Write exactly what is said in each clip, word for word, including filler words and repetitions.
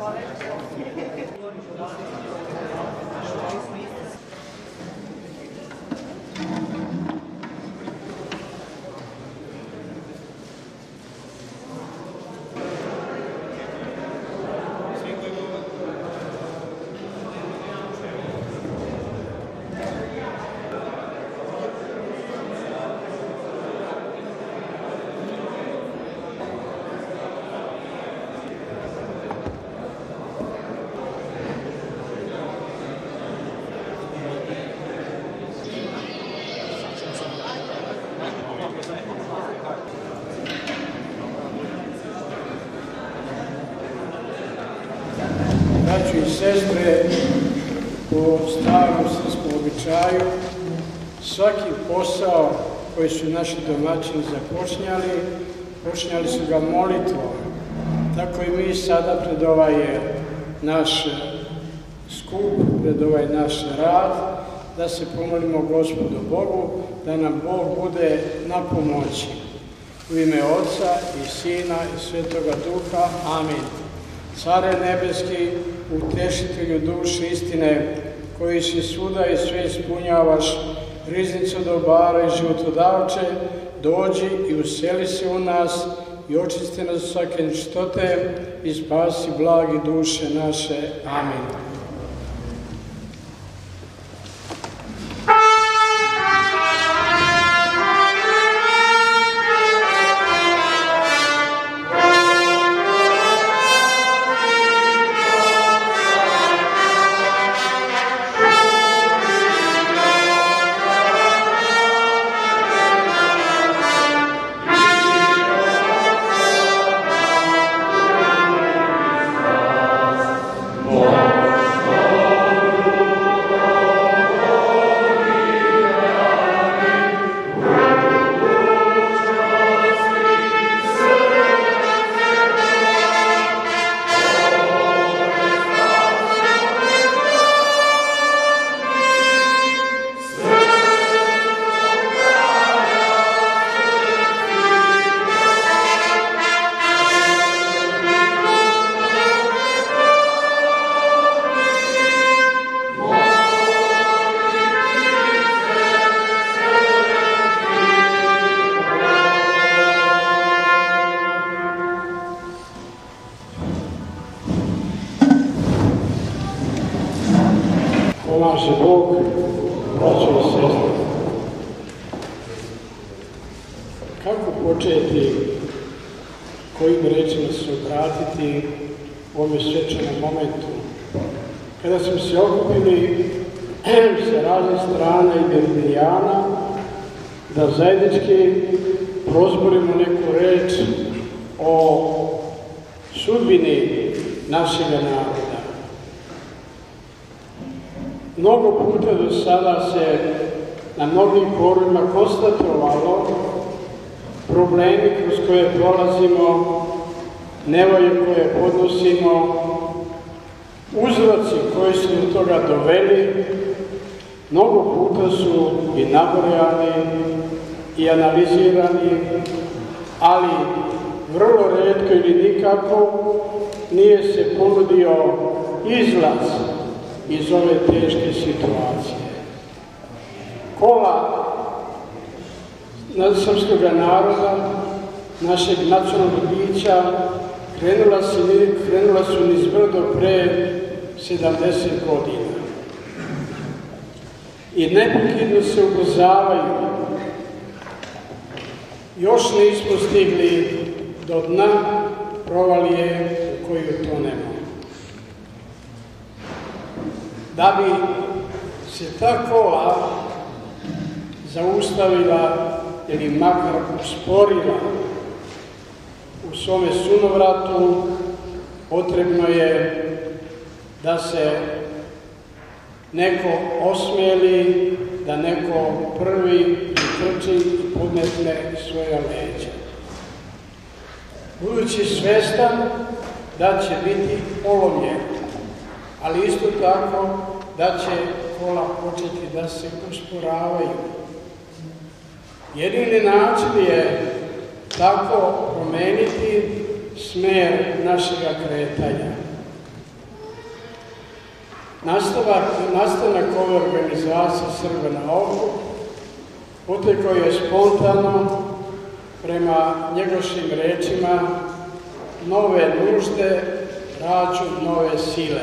Braćo i sestre, po starom srpskom običaju, svaki posao koji su naši domaćini započnjali, počnjali su ga molitvom. Tako i mi sada pred ovaj naš skup, pred ovaj naš rad, da se pomolimo Gospodu Bogu, da nam Bog bude na pomoći. U ime Otca i Sina i Svetoga Duha. Amin. Care nebeski, utešitelju duše istine, koji si svuda i sve ispunjavaš, riznicu dobara i životodavče, dođi i useli se u nas i očisti nas svake neštote i spasi blagi duše naše. Amin. Pomaže Bog, braćo i sestre. Kako početi, kojim rečima se obratiti u ovom svečanom momentu, kada smo se okupili sa raznih strana i meridijana, da zajednički prozborimo neku reč o sudbini našega naroda. Mnogo puta do sada se na mnogim forumima konstatovalo problemi kroz koje prolazimo, nevolje koje podnosimo, uzroci koji su do toga doveli, mnogo puta su i nabrojani i analizirani, ali vrlo retko ili nikako nije se ponudio izlaz iz ove teške situacije. Kola srpskog naroda, našeg nacionalnog bića, krenula, si, krenula su niz brdo pre sedamdeset godina. I neprekidno se ubrzavaju. Još nismo stigli do dna provalije u koju tonemo. Da bi se ta kola zaustavila ili makar usporila u svome sunovratu, potrebno je da se neko osmeli, da neko prvi trči i podmetne svoja leđa. Budući svestan da će biti polomljen, ali isto tako da će kola početi da se usporavaju. Jedini način je tako promeniti smer našega kretanja. Nastavak, nastanak ove organizacije Srba na oku utekao je spontano prema njegovim rečima: nove nužde rađu nove sile.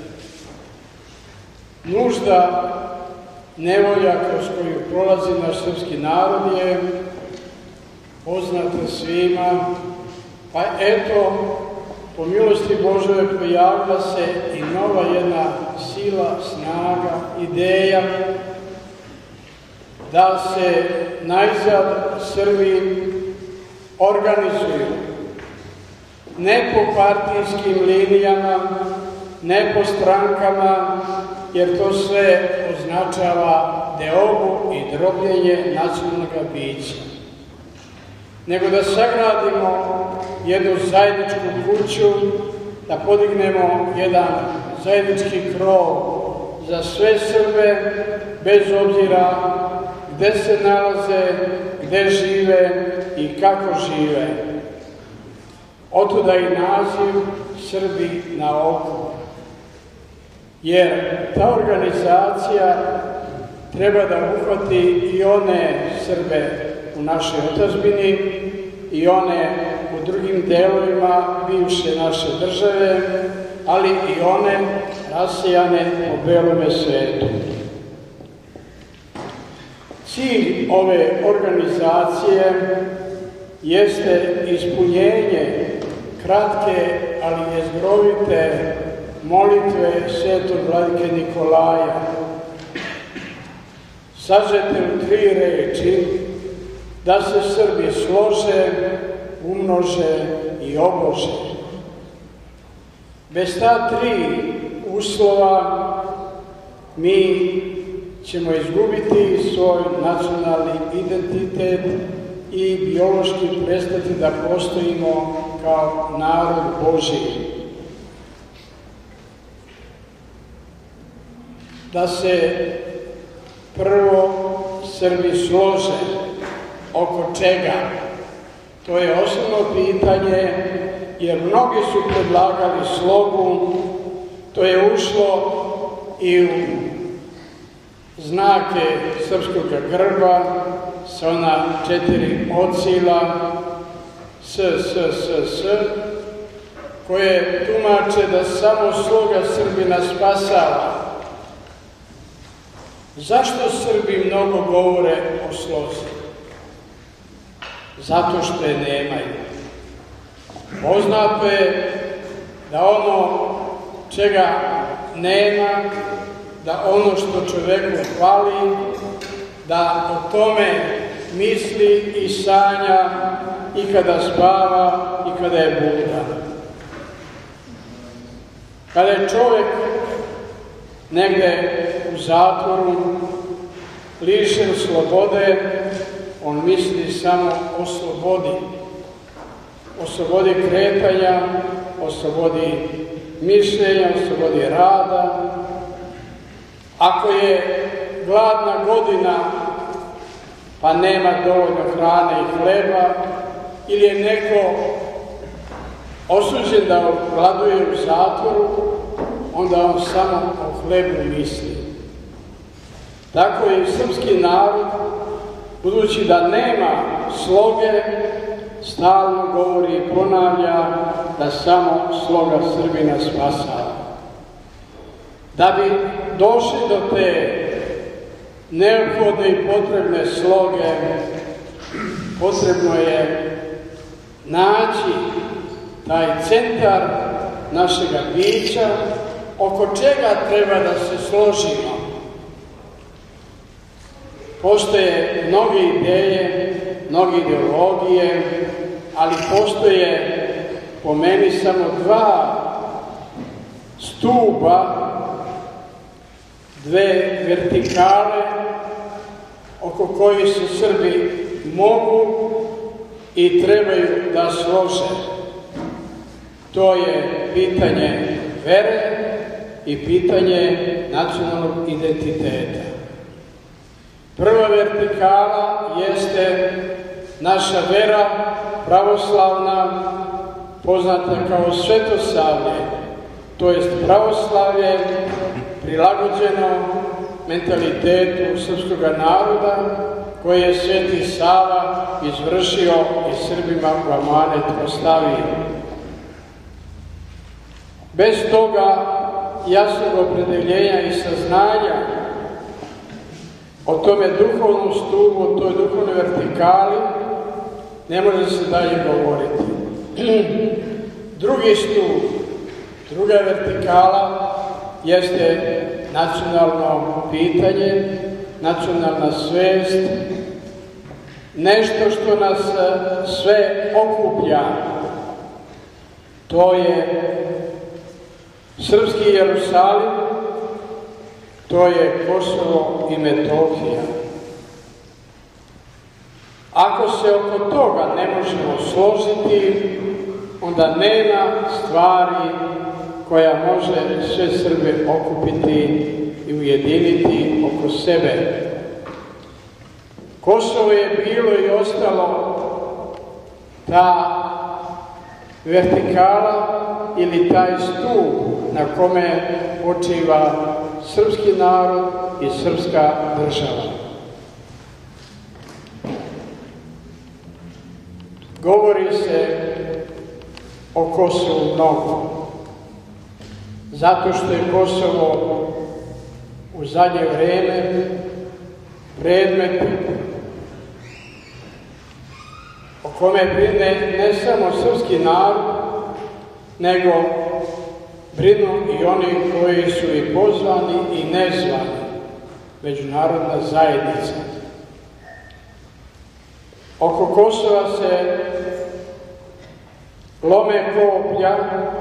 Nužda, nevolja kroz koju prolazi naš srpski narod je poznata svima, pa eto, po milosti Božove pojavila se i nova jedna sila, snaga, ideja da se najzad Srbi organizuju ne po partijskim linijama, ne po strankama, jer to sve označava deobu i drobljenje nacionalnog bića, nego da sagradimo jednu zajedničku kuću, da podignemo jedan zajednički krov za sve Srbe, bez obzira gde se nalaze, gde žive i kako žive. Otuda i naziv Srbi na oku. Jer ta organizacija treba da uhvati i one Srbe u našoj otadžbini i one u drugim delovima bivše naše države, ali i one rasijane po belome svetu. Cilj ove organizacije jeste ispunjenje kratke, ali jezgrovite molitve svetog vladike Nikolaja, sažete u tri reči: da se Srbi slože, umnože i obože. Bez ta tri uslova mi ćemo izgubiti svoj nacionalni identitet i biološki prestati da postojimo kao narod Božji. Da se prvo Srbi slože. Oko čega? To je osnovno pitanje, jer mnogi su predlagali slogu, to je ušlo i u znake srpskog grba sa ona četiri ocila S, S, S, S, koje tumače da samo sloga Srbina spasava. Zašto Srbi mnogo govore o slozi? Zato što je nemaju. Poznato je da ono čega nema, da ono što čoveku fali, da o tome misli i sanja i kada spava i kada je budan. Kada je čovek negde u zatvoru, lišen slobode, on misli samo o slobodi. O slobodi kretanja, o slobodi mišljenja, o slobodi rada. Ako je gladna godina, pa nema dovoljno hrane i hleba, ili je neko osuđen da gladuje u zatvoru, onda on samo o hlebu misli. Tako je i srpski narod, budući da nema sloge, stalno govori i ponavlja da samo sloga Srbina spasava. Da bi došli do te neophodne i potrebne sloge, potrebno je naći taj centar našega bića, oko čega treba da se složimo. Postoje mnoge ideje, mnoge ideologije, ali postoje po meni samo dva stuba, dve vertikale oko kojih se Srbi mogu i trebaju da slože. To je pitanje vere i pitanje nacionalnog identiteta. Prva vertikala jeste naša vera pravoslavna, poznata kao svetosavlje, to jest pravoslavlje prilagođeno mentalitetu srpskog naroda koje je Sveti Sava izvršio i Srbima u amanet ostavio. Bez toga jasnog opredeljenja i saznanja o tome duhovnom stupu, o toj duhovnoj vertikali, ne može se dalje govoriti. Drugi stup, druga vertikala jeste nacionalno pitanje, nacionalna svest, nešto što nas sve okuplja. To je srpski Jerusalim, to je Kosovo i Metohija. Ako se oko toga ne možemo složiti, onda nema stvari koja može sve Srbe okupiti i ujediniti oko sebe. Kosovo je bilo i ostalo ta vertikala ili taj stup na kome počiva srpski narod i srpska država. Govori se o Kosovu mnogo, zato što je Kosovo u zadnje vreme predmet o kome brine ne samo srpski narod, nego brinu i oni koji su i pozvani i nezvani, međunarodna zajednica. Oko Kosova se lome koplja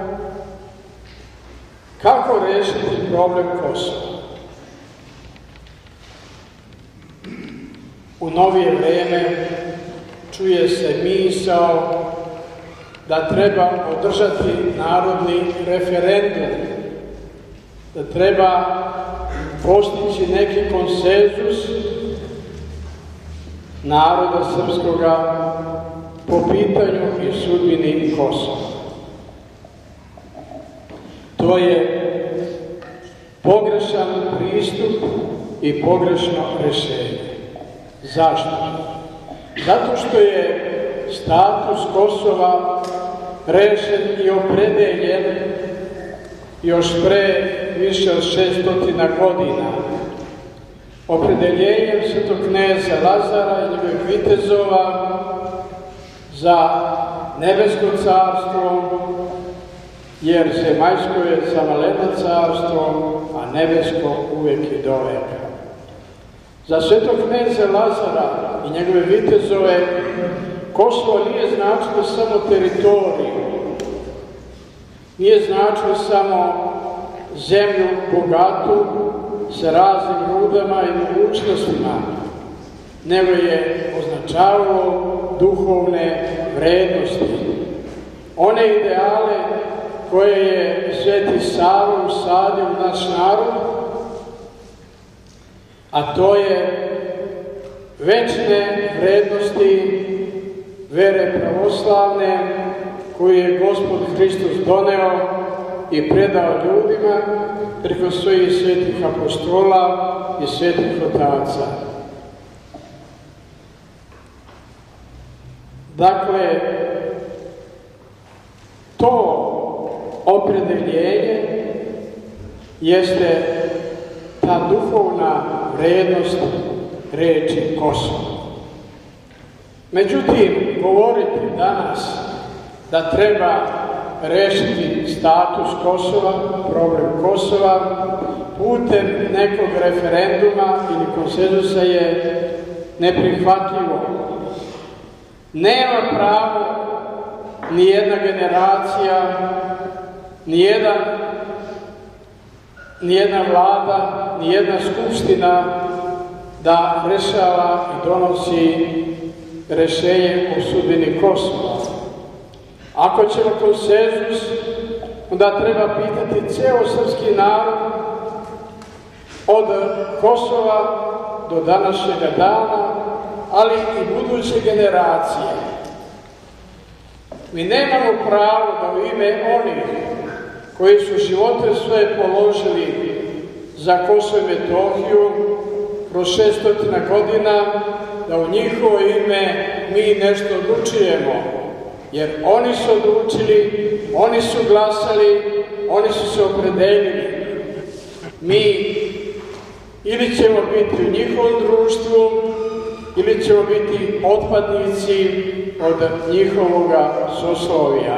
kako rešiti problem Kosova. U novije vreme čuje se misao da treba održati narodni referendum, da treba postići neki konsenzus naroda srpskoga po pitanju i sudbini Kosova. To je pogrešan pristup i pogrešno rešenje. Zašto? Zato što je status Kosova rešen i opredeljen još pre više od šeststotina godina. Opredeljenjem svetog kneza Lazara i njegovih vitezova za nebesko carstvo, jer zemaljsko je samaleno carstvo, a nebesko uvek i doveka. Za svetog kneza Lazara i njegove vitezove Kosovo nije značilo samo teritoriju, nije značilo samo zemlju bogatu sa raznim rudama i mogućnostima, nego je označavalo duhovne vrednosti. One ideale koje je Sveti Sava usadio u naš narod, a to je večne vrednosti vere pravoslavne koju je Gospod Hristos doneo i predao ljudima preko svojih svetih apostola i svetih otaca. Dakle, to opredeljenje jeste ta duhovna vrednost reči Kosovo. Međutim, govoriti danas da treba rešiti status Kosova, problem Kosova, putem nekog referenduma ili konsenzusa je neprihvatljivo. Nema pravo ni jedna generacija, ni jedan, ni jedna vlada, ni jedna skupština da rešava i donosi rešenje o sudbini Kosova. Ako ćemo konsenzus, onda treba pitati ceo srpski narod od Kosova do današnjega dana, ali i buduće generacije. Mi nemamo pravo da u ime onih koji su živote svoje položili za Kosovo i Metohiju kroz šeststotina godina, da u njihovo ime mi nešto odlučujemo, jer oni su odlučili, oni su glasali, oni su se opredelili. Mi ili ćemo biti u njihovom društvu, ili ćemo biti otpadnici od njihovoga soslovija.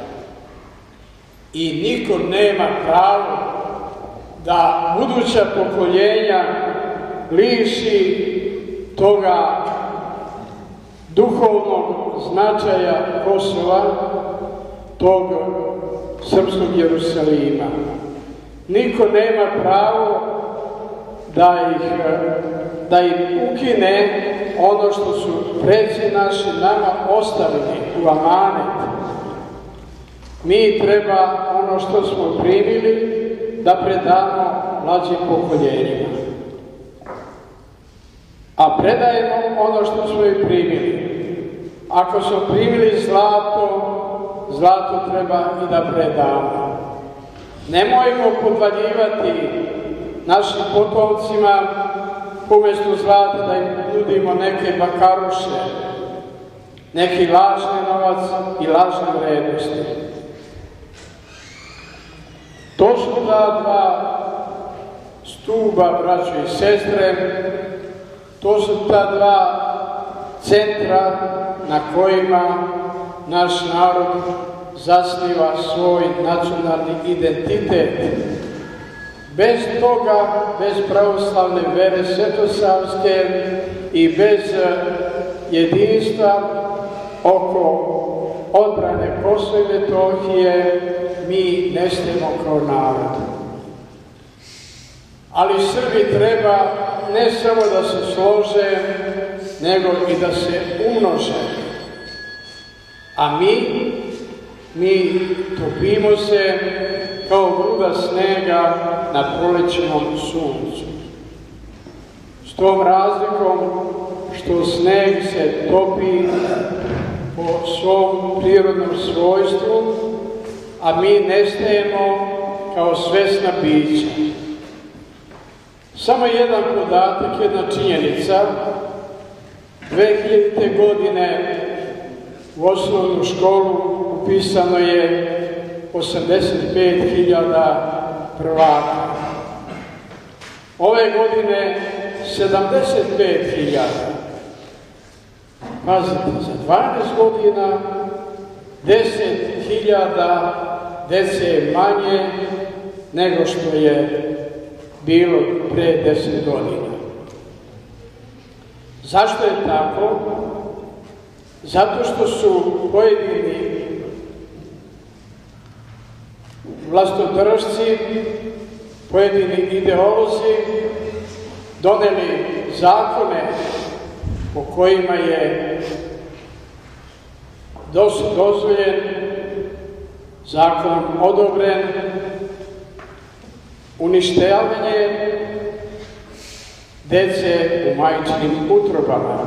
I niko nema pravo da buduća pokoljenja liši toga duhovnog značaja Kosova, tog srpskog Jerusalima. Niko nema pravo da ih, da im ukine ono što su preci naši nama ostavili u amanet. Mi treba ono što smo primili da predamo mlađim pokoljenjima. A predajemo ono što smo i primili. Ako smo primili zlato, zlato treba i da predamo. Nemojmo podvaljivati našim potomcima umjesto zlata da im nudimo neke bakaruše, neki lažni novac i lažne vrednosti. To su ta dva stuba, braćo i sestre, to su ta dva centra na kojima naš narod zasniva svoj nacionalni identitet. Bez toga, bez pravoslavne vere svetosavske i bez jedinstva oko odbrane Kosova i Metohije, mi nestajemo kao narod. Ali Srbi treba ne samo da se slože, nego i da se umnože. A mi, mi topimo se kao gruda snega na prolećnom suncu. S tom razlikom što sneg se topi po svom prirodnom svojstvu, a mi nestajemo kao svesna bića. Samo jedan podatak, jedna činjenica. dve hiljadite. godine u osnovnu školu upisano je osamdeset pet hiljada prvaka. Ove godine sedamdeset pet hiljada. Pazite, za dvanaest godina deset hiljada dece je manje nego što je bilo pre deset godina. Zašto je tako? Zato što su pojedini vlastodržci, pojedini ideolozi doneli zakone po kojima je dozvoljen, zakonom odobren uništavanje dece u majčinim utrobama.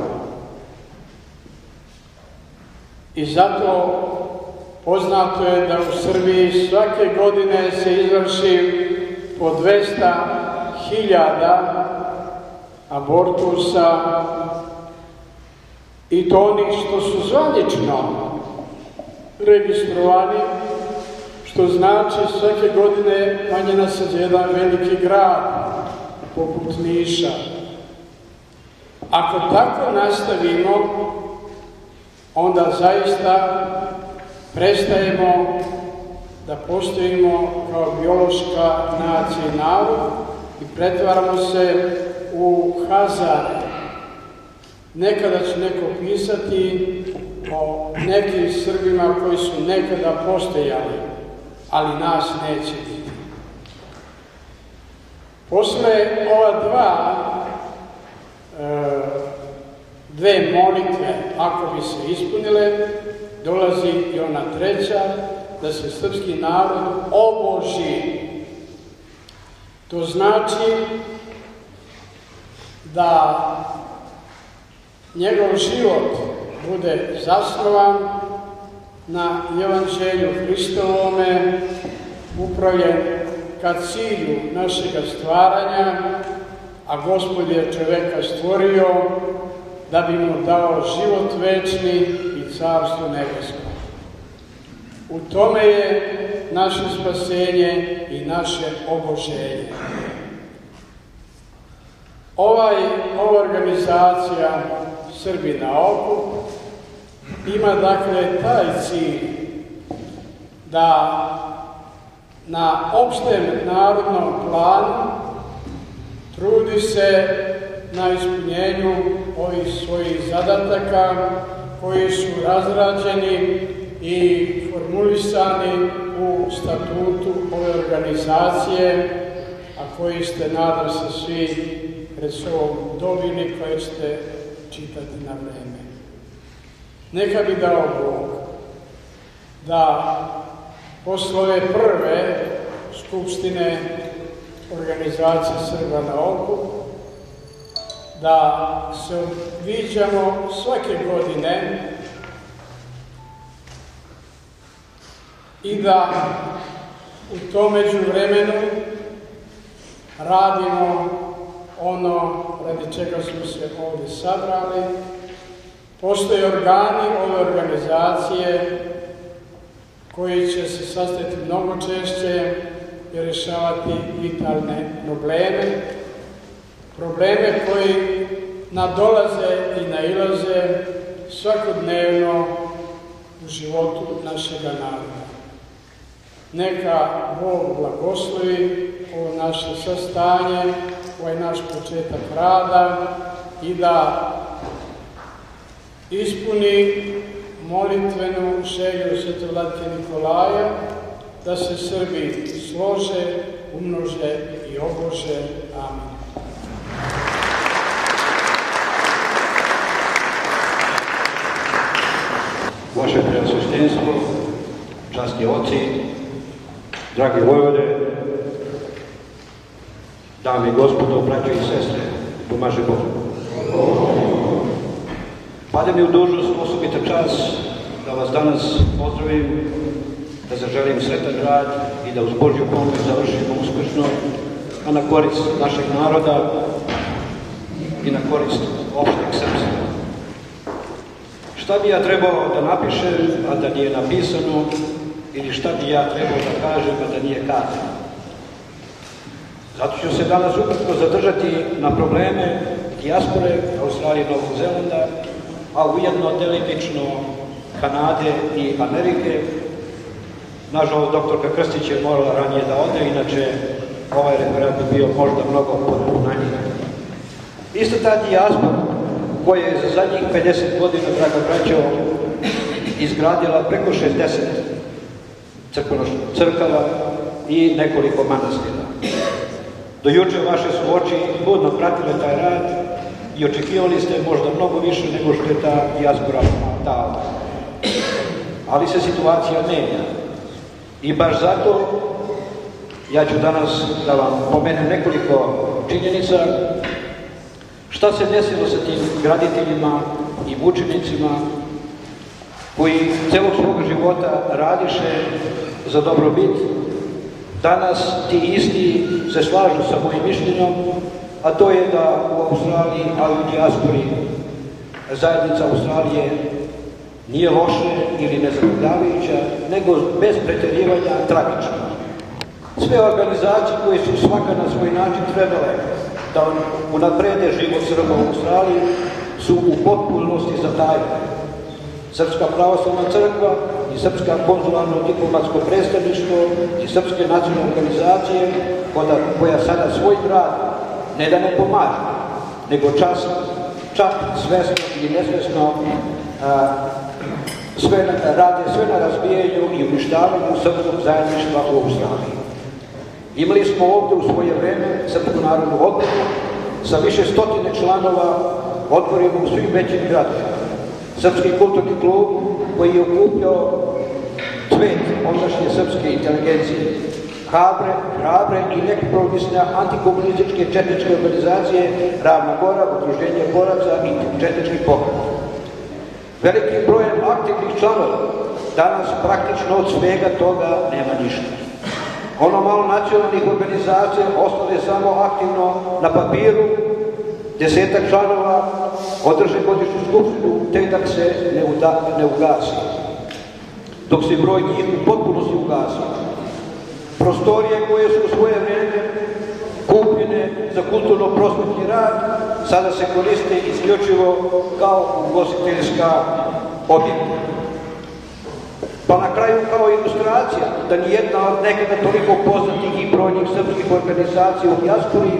I zato poznato je da u Srbiji svake godine se izvrši po dvesta hiljada abortusa, i to onih što su zvanično registrovani, što znači svake godine manje nas je jedan veliki grad, poput Niša. Ako tako nastavimo, onda zaista prestajemo da postojimo kao biološka nacija i narod i pretvaramo se u Hazare. Nekada će neko pisati o nekim Srbima koji su nekada postojali, ali nas neće biti. Posle ova dva, dve molitve, ako bi se ispunile, dolazi i ona treća, da se srpski narod oboži. To znači da njegov život bude zasnovan na Evanđelju Hristovome, upravljen ka cilju našega stvaranja, a Gospod je čoveka stvorio da bi mu dao život večni i carstvo nebesko. U tome je naše spasenje i naše oboženje. Ovaj, ova organizacija Srbi na okup ima dakle taj cilj da na opštem narodnom planu trudi se na ispunjenju ovih svojih zadataka koji su razrađeni i formulisani u statutu ove organizacije, a koji ste, nadam se, svi pred sobom dobili, koje ste čitati na vreme. Neka bi dao Bog da posle ove prve skupštine organizacije Srba na okup, da se viđamo svake godine i da u tom međuvremenu radimo ono radi čega smo se ovdje sabrali. Postoje organi ove organizacije koji će se sastati mnogo češće i rješavati vitalne probleme, probleme koji nadolaze i nailaze svakodnevno u životu našega naroda. Neka Bog blagoslovi ovo naše sastanje, ovaj naš početak rada i da ispuni molitvenu želju Svetog Vladike Nikolaja da se Srbi slože, umnože i obože. Amin. Vaše preosveštenstvo, časni oci, dragi vojvode, dame i gospodo, braće i sestre, pomaže Bog. Pada mi u dužnost, osobita čas, da vas danas pozdravim, da zaželim sretan rad i da uz Božju pomoć završimo uspešno, a na korist našeg naroda i na korist opšteg srpstva. Šta bi ja trebao da napišem, a da nije napisano, ili šta bi ja trebao da kažem, a da nije kazano? Zato ću se danas ukratko zadržati na probleme dijaspore Australije i Novog Zelanda, a ujedno delimično Kanade i Amerike. Nažalost, doktorka Krstić je morala ranije da ode, inače ovaj referat bi bio možda mnogo na njih. Isto ta dijaspora koja je za zadnjih pedeset godina, draga braćo, izgradila preko šezdeset crkava i nekoliko manastira. Do juče vaše su oči budno pratile taj rad i očekivali ste možda mnogo više nego što je ta dijaspora dala. Ali se situacija menja. I baš zato ja ću danas da vam pomenem nekoliko činjenica šta se desilo sa tim graditeljima i mučenicima koji celog svog života radiše za dobrobit. Danas ti isti se slažu sa mojim mišljenjem, a to je da u Australiji, a i u dijaspori, zajednica Australije nije loše ili nezadovoljavajuća, nego bez pretjerivanja tragična. Sve organizacije koje su svaka na svoj način trebale da unaprede život Srba u Australiji su u potpunosti zatajene. Srpska pravoslavna crkva i Srpska konzularno-diplomatsko predstavništvo i Srpske nacionalne organizacije koja sada svoj rad ne da ne pomaže, nego čak svesno ili nesvesno rade sve na razbijanju i uništavanju srpskog zajedništva u Australiji. Imali smo ovdje u svoje vreme Srpsku narodnu odboru sa više stotine članova odborima u svim većim gradovima. Srpski kulturni klub koji je okupljao cvet ondašnje srpske inteligencije, hrabre, hrabre i nekompromisne antikomunističke četničke organizacije Ravna Gora, Udruženje boraca i četnički pokret. Velikim brojem aktivnih članova danas praktično od svega toga nema ništa. Ono malo nacionalnih organizacija ostalo je samo aktivno na papiru, desetak članova održe godišnju skupštinu, tek da se ne, uda, ne ugasi. Dok se broj njih u potpunosti ugasi. Prostorije koje su u svoje vreme kupljene za kulturno-prosvetni rad, sada se koriste isključivo kao ugostiteljska objekta. Pa na kraju kao ilustracija da nijedna od nekada toliko poznatih i brojnih srpskih organizacija u dijaspori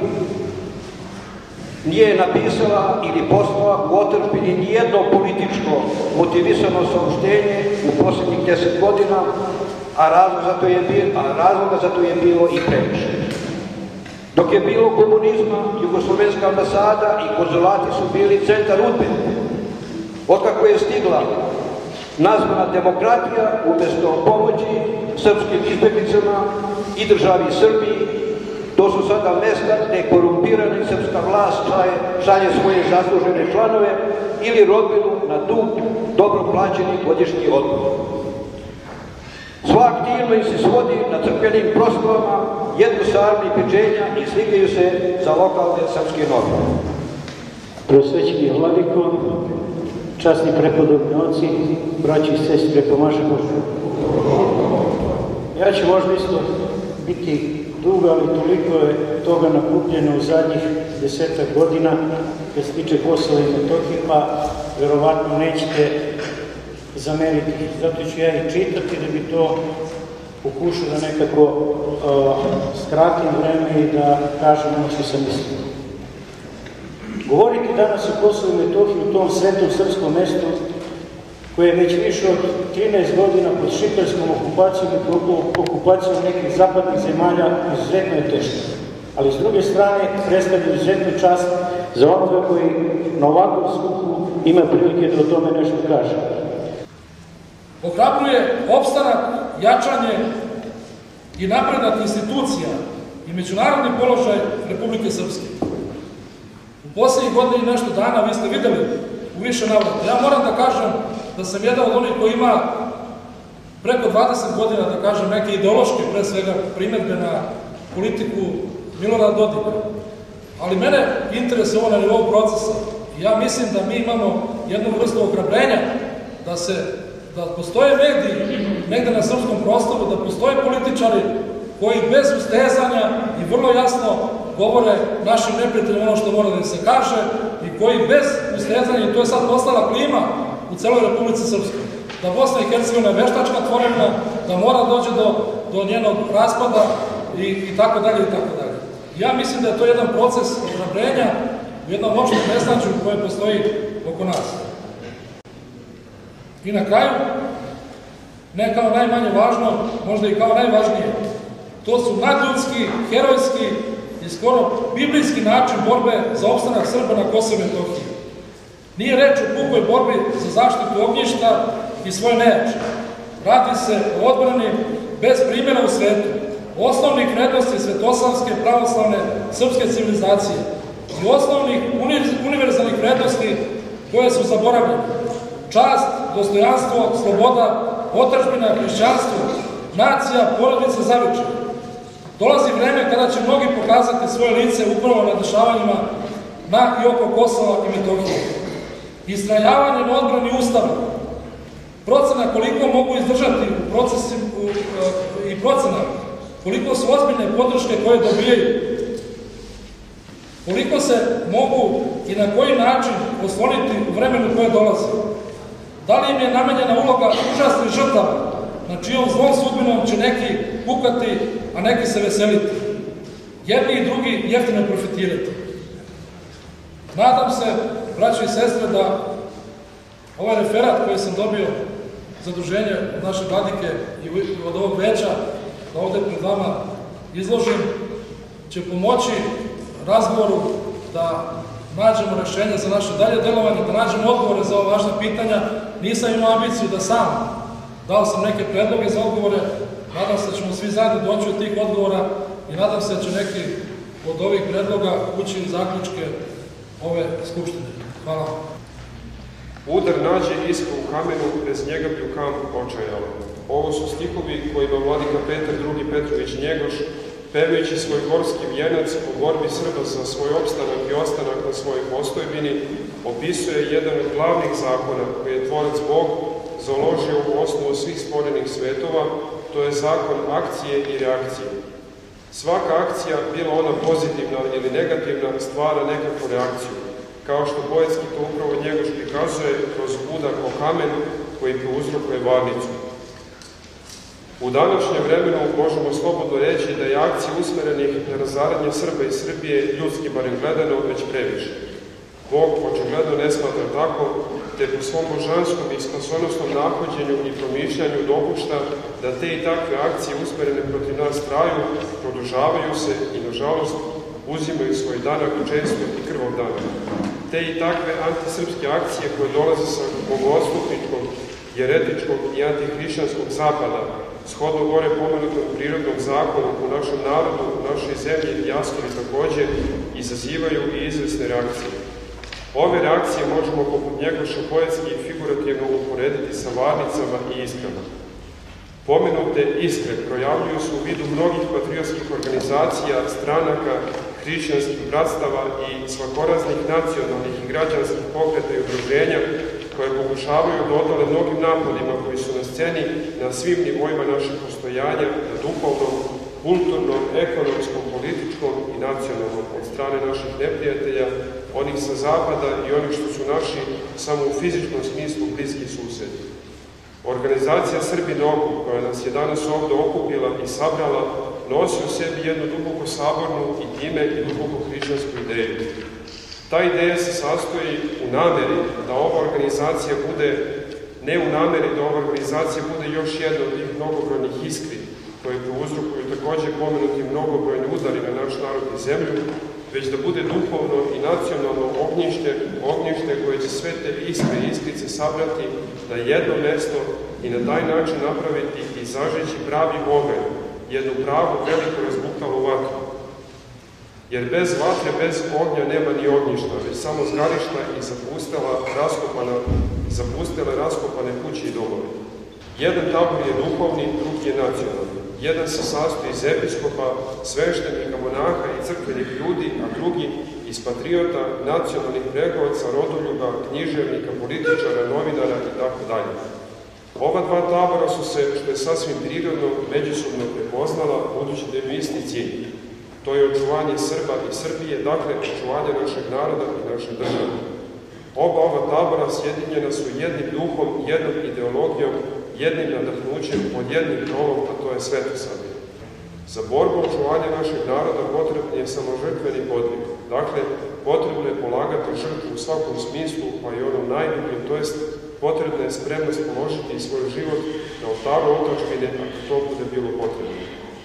nije napisala ili poslala u otadžbini nijedno političko motivisano saopštenje u posljednjih deset godina, a razlog za to je bilo, a razloga za to je bilo i previše. Dok je bilo komunizma, Jugoslovenska ambasada i konzulati su bili centar udbe. Otkako je stigla nazvana demokratija, umjesto pomoći srpskim izbjeglicama i državi Srbiji, to su sada mesta gde korumpirana srpska vlast šalje svoje zaslužene članove ili rodbinu na dug dobro plaćeni godišnji odmor. Sva aktivnost se svodi na crkvenim proslavama, jedu sarmi pečenja i slikaju se za lokalne srpske norme. Prosvećeni vladiko, časni prepodobni oci, braći i sestre, pomaže Bože. Ja ću možda isto biti dugo, ali toliko je toga nakupljeno u zadnjih desetak godina kad se tiče Kosova i Metohije, pa verovatno nećete zameriti. Zato ću ja i čitati da bi to pokušao da nekako uh, skratim vreme i da kažem ono što sam mislio. Govoriti danas o Kosovu i Metohiji u tom svetom srpskom mestu koje je već više od trinaest godina pod šiptarskom okupacijom i okupacijom nekih zapadnih zemalja izuzetno je teško. Ali s druge strane predstavlja izuzetnu čast za onoga koji na ovakvom skupu ima prilike da o tome nešto kaže. Ohrabruje opstanak, jačanje i napredak institucija i međunarodni položaj Republike Srpske. U poslednjih godina i nešto dana vi ste videli u više navrata. Ja moram da kažem da sam jedan od onih koji ima preko dvadeset godina, da kažem, neke ideološke, pre svega, primedbe na politiku Milorada Dodika. Ali mene interesuje ovo na nivou procesa. Ja mislim da mi imamo jednu vrstu ohrabrenja da se da postoje mediji negde na srpskom prostoru, da postoje političari koji bez ustezanja i vrlo jasno govore našim neprijateljima ono što mora da im se kaže i koji bez ustezanja, i to je sad postala klima u celoj Republici Srpskoj, da Bosna i Hercegovina je veštačka tvorevina, da mora dođe do, do njenog raspada i, i tako dalje i tako dalje. Ja mislim da je to jedan proces ohrabrenja u jednom opštom nesnađu koje postoji oko nas. I na kraju, ne kao najmanje važno, možda i kao najvažnije, to su nadljudski, herojski i skoro biblijski način borbe za opstanak Srba na Kosovu i Metohiji. Nije reč o pukoj borbi za zaštitu ognjišta i svoje nejače. Radi se o odbrani bez primjera u svetu, osnovnih vrednosti svetosavske, pravoslavne, srpske civilizacije i osnovnih univerzalnih vrednosti koje su zaboravljene. Čast, dostojanstvo, sloboda, otadžbina, hrišćanstvo, nacija, porodica, zavičaj. Dolazi vreme kada će mnogi pokazati svoje lice upravo na dešavanjima na i oko Kosova i Metohije. Istrajavanje na odbrani Ustava, procena koliko mogu izdržati u procesi, u, i procena koliko su ozbiljne podrške koje dobijaju, koliko se mogu i na koji način osloniti u vremenu koje dolazi. Da li im je namenjena uloga užasnih žrtava, na čijom zlom sudbinom će neki kukati, a neki se veseliti. Jedni i drugi jeftino profitirati. Nadam se, braći i sestre, da ovaj referat koji sam dobio zaduženje od naše vladike i od ovog veća, da ovde pred vama izložim, će pomoći razgovoru da nađemo rešenja za naše dalje delovanje, da nađemo odgovore za ova važna pitanja. Nisam imao ambiciju da sam, dao sam neke predloge za odgovore, nadam se da ćemo svi zajedno doći od tih odgovora i nadam se da će neki od ovih predloga ući u zaključke ove skupštine. Hvala. Udar nađe iskra u kamenu, bez njega bi u kampu očajalo. Ovo su stihovi kojima vladika Petar drugi Petrović Njegoš, pevajući svoj gorski vijenac u borbi Srba za svoj opstanak i ostanak na svojoj postojbini, opisuje jedan od glavnih zakona koji je tvorac Bog založio u osnovu svih stvorenih svetova, to je zakon akcije i reakcije. Svaka akcija, bila ona pozitivna ili negativna, stvara nekakvu reakciju, kao što poetski to upravo Njegoš prikazuje kroz uдар o kamen koji prouzrokuje varnicu. U današnjem vremenu možemo slobodno reći da je akcija usmerenih na razaranje Srba i Srbije, ljudski barem gledano, već previše. Bog očigledno ne smatra tako, te po svom božanskom i spasonosnom nahođenju i promišljanju dopušta da te i takve akcije usmerene protiv nas traju, produžavaju se i, nažalost, uzimaju svoj danak često i krvav danak. Te i takve antisrpske akcije koje dolaze sa bogooslupničkog, jeretičkog i antihrišćanskog zapada, shodno gore pomenutom prirodnom zakonu u našem narodu, u našoj zemlji i dijaspori takođe, izazivaju i izvesne reakcije. Ove reakcije možemo poput Njegoša poetski i figurativno uporediti sa varnicama i iskrama. Pomenute iskre projavljuju se u vidu mnogih patriotskih organizacija, stranaka, hrišćanskih bratstava i svakoraznih nacionalnih i građanskih pokreta i udruženja koje pokušavaju da odole mnogim napadima koji su na sceni na svim nivoima našeg postojanja, na duhovnom, kulturnom, ekonomskom, političkom i nacionalnom od strane naših neprijatelja, onih sa zapada i onih što su naši samo u fizičkom smislu bliski susedi. Organizacija Srbin okup, koja nas je danas ovde okupila i sabrala, nosi u sebi jednu duboko sabornu i time i duboko hrišćansku ideju. Ta ideja se sastoji u nameri da ova organizacija bude, ne u nameri da ova organizacija bude još jedna od tih mnogobrojnih iskri koje prouzrokuju takođe pomenuti mnogobrojni udari na naš narod i zemlju, već da bude duhovno i nacionalno ognjište, ognjište koje će sve te iskre i iskrice sabrati na jedno mesto i na taj način napraviti i zažeći pravi oganj, jednu pravu veliko razbukalu vatru. Jer bez vatre, bez ognja nema ni ognjišta, već samo zgarišta i zapustela, raskopana, zapustele raskopane kuće i domove. Jedan tabor je duhovni, drugi je nacionalni. Jedan se sastoji iz episkopa, sveštenika, monaha i crkvenih ljudi, a drugi iz patriota, nacionalnih bregovaca, rodoljuba, književnika, političara, novinara i tako dalje. Ova dva tabora su se, što je sasvim prirodno, međusobno prepoznala, budući da je isti cilj. To je očuvanje Srba i Srbije, dakle, očuvanje našeg naroda i naše države. Oba ova tabora sjedinjena su jednim duhom, jednom ideologijom, jednim nadahnućem pod jednim krovom, a to je svetosavlje. Za borbu očuvanja našeg naroda potrebni je samožrtveni podvig. Dakle, potrebno je polagati žrtvu u svakom smislu, pa i onom najdubljem, to jest potrebna je spremnost položiti svoj život na oltaru otadžbine, ako to bude bilo potrebno.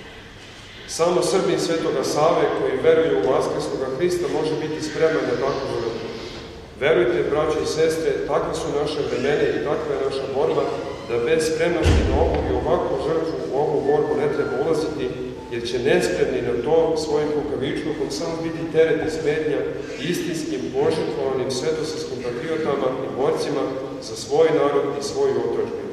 Samo Srbin Svetoga Save, koji veruje u Vaskrsloga Hrista, može biti spreman na takvu žrtvu. Verujte, braće i sestre, takve su naše vremene i takva je naša borba, da bez spremnosti na ovu i ovakvu žrtvu u ovu borbu ne treba ulaziti, jer će nespremni na to svojim kukavičlukom samo biti teret i smetnja istinskim, požrtvovanim svetosavskim patriotama i borcima za svoj narod i svoju otadžbinu.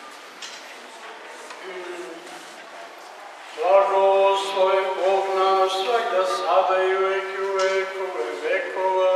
Blagoslovi Bog naš svakda sada i uvek i u vekove vekova.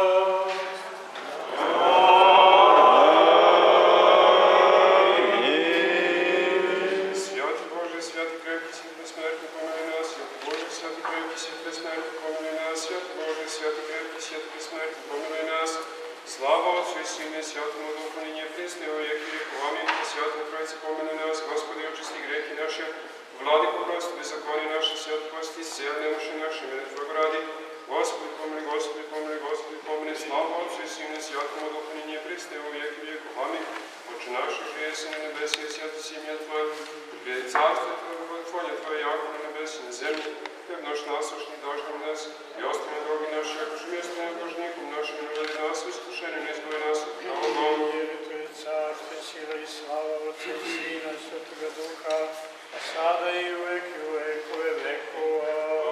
Slava Otcu i Sinu i Svjatomu Duhu, ninje prisne u vijeki vjeku. Amin. Svjatog Trojice pomenu nas, Gospodi, očisti grehi naše, Vladiko prosti, bezakoni naše, svjat prosti, sel nemoši naše, mene Tvojeg radi. Gospodi pomeni, Gospodi pomeni, Gospodi pomeni. Slava Otcu i Sinu i Svjatomu Duhu, ninje prisne u vijeki vjeku. Amin. Oče naše, žive si na nebesi, i svjati si imja Tvoje. Prijedi carstvo Tvoje, Tvoje, Tvoje jako na nebesi, na zemlji. Hljeb naš naslušni daš nam nas, i ostane drogi naši, ako što mjesto nam dužnikom našim, ne uvedi nas u iskušenju, ne izbori nas od pravogom. Jer to je carstvo, sila i slava Otca i Sina i Svetoga Duha, a sada i uvek i u vekove vekova.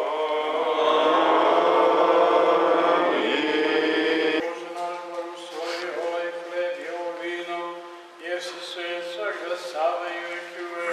Amin. Bože naš, blagoslovi ovaj hleb i ovo vino, jer si svet svakda sada i uvek i u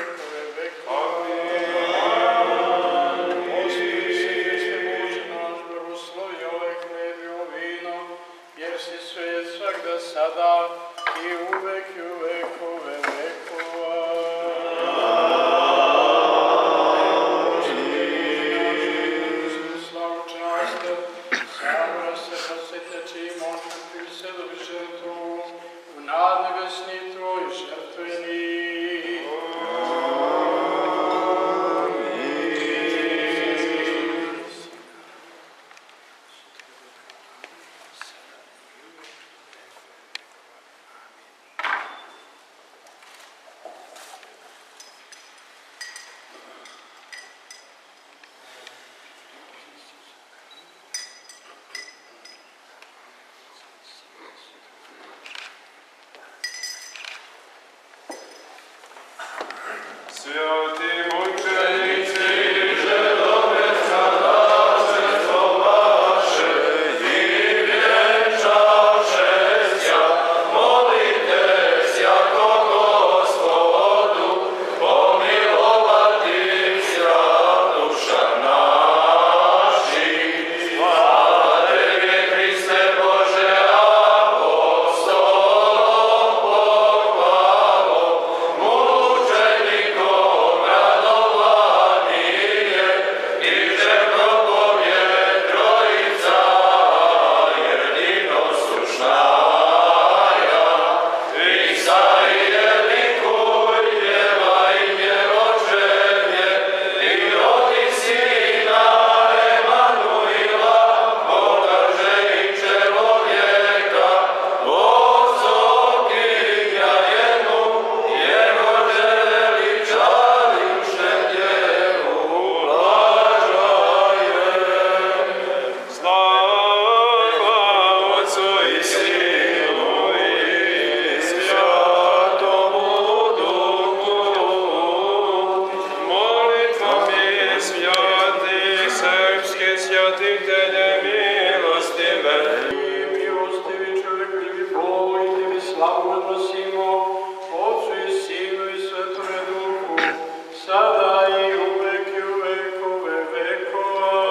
svratitelje milostive. Milostivi čovekoljubi Bog, i tebi slavu odnosimo, Otcu i Sinu i Svetome Duhu, sada i uvek i u vekove vekova.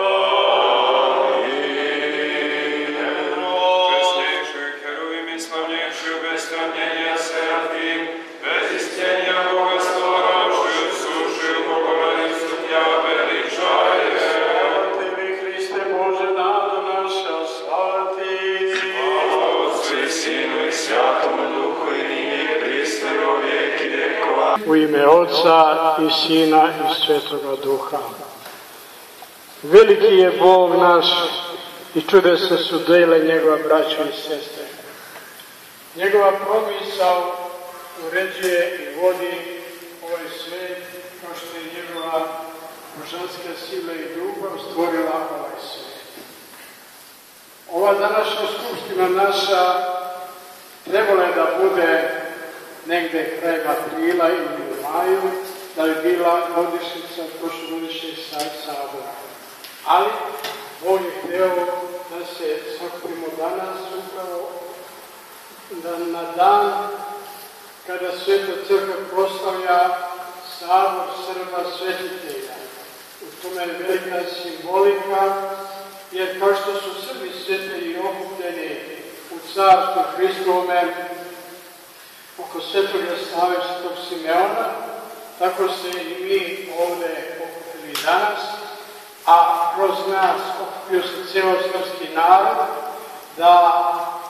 Česnejši heruvim i slavnjejši bez sravnjenja serafim, bez istjenja Boga stvoravši, suši u Bogovanicu tja veličaje. Slava tebi, Hriste Bože, nada naša, slava ti. Slava Otcu i Sinu i Svjatomu Duhu i nije Hriste u vijeki vjekova. U ime Otca i Sina i Svetoga Duha. Veliki je Bog naš i čudesne su dele njegova braća i sestre. Njegova promisao uređuje i vodi ovaj svet kao što je njegova božanska sila i ljubav stvorila ovaj svet. Ova današnja skupština naša trebala je da bude negde kraj aprila ili u maju, da je bila godišnjica prošlogodišnjeg sabora. Ali Bog je hteo da se sakupimo danas upravo da na dan kada Sveta crkva proslavlja sabor Srba svetitelja. U tome je velika simbolika, jer kao što su Srbi svetitelji okupljeni u carstvu Hristovome oko Svetoga Save i Svetog Simeona, tako se i mi ovde okupili danas, a kroz nas okupio se cijelo srpski narod da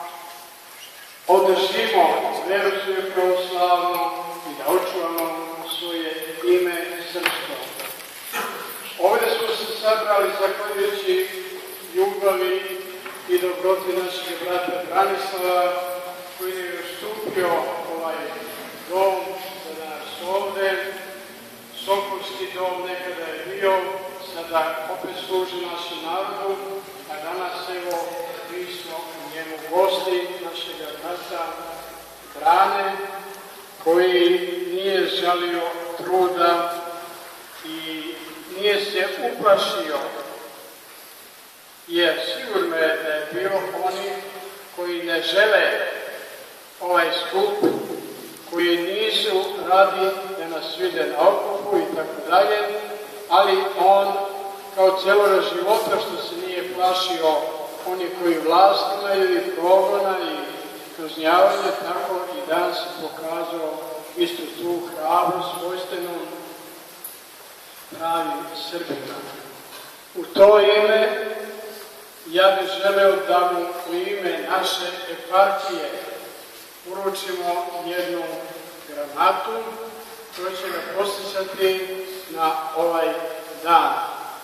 održimo veru svoju pravoslavnu i da očuvamo svoje ime srpsko. Ovdje smo se sabrali zahvaljujući ljubavi i dobroti našeg brata Branislava, koji je ustupio ovaj dom za danas ovde. Sokolski dom nekada je bio, sada opet služi našem narodu, a danas evo mi smo u njemu gosti našeg brata Brane, koji nije žalio truda i nije se uplašio, jer sigurno je da je bio oni koji ne žele ovaj skup, koji nisu radi da nas vide na okupu i tako dalje, ali on kao cijeloga života što se nije plašio oni koji vlast imaju i progona i kažnjavanje, tako i danas se pokazao istu tu hrabrost svojstvenu pravim Srbima. U to ime ja bih želeo da mu u ime naše eparhije uručimo jednu gramatu koja će ga posjećati na ovaj dan.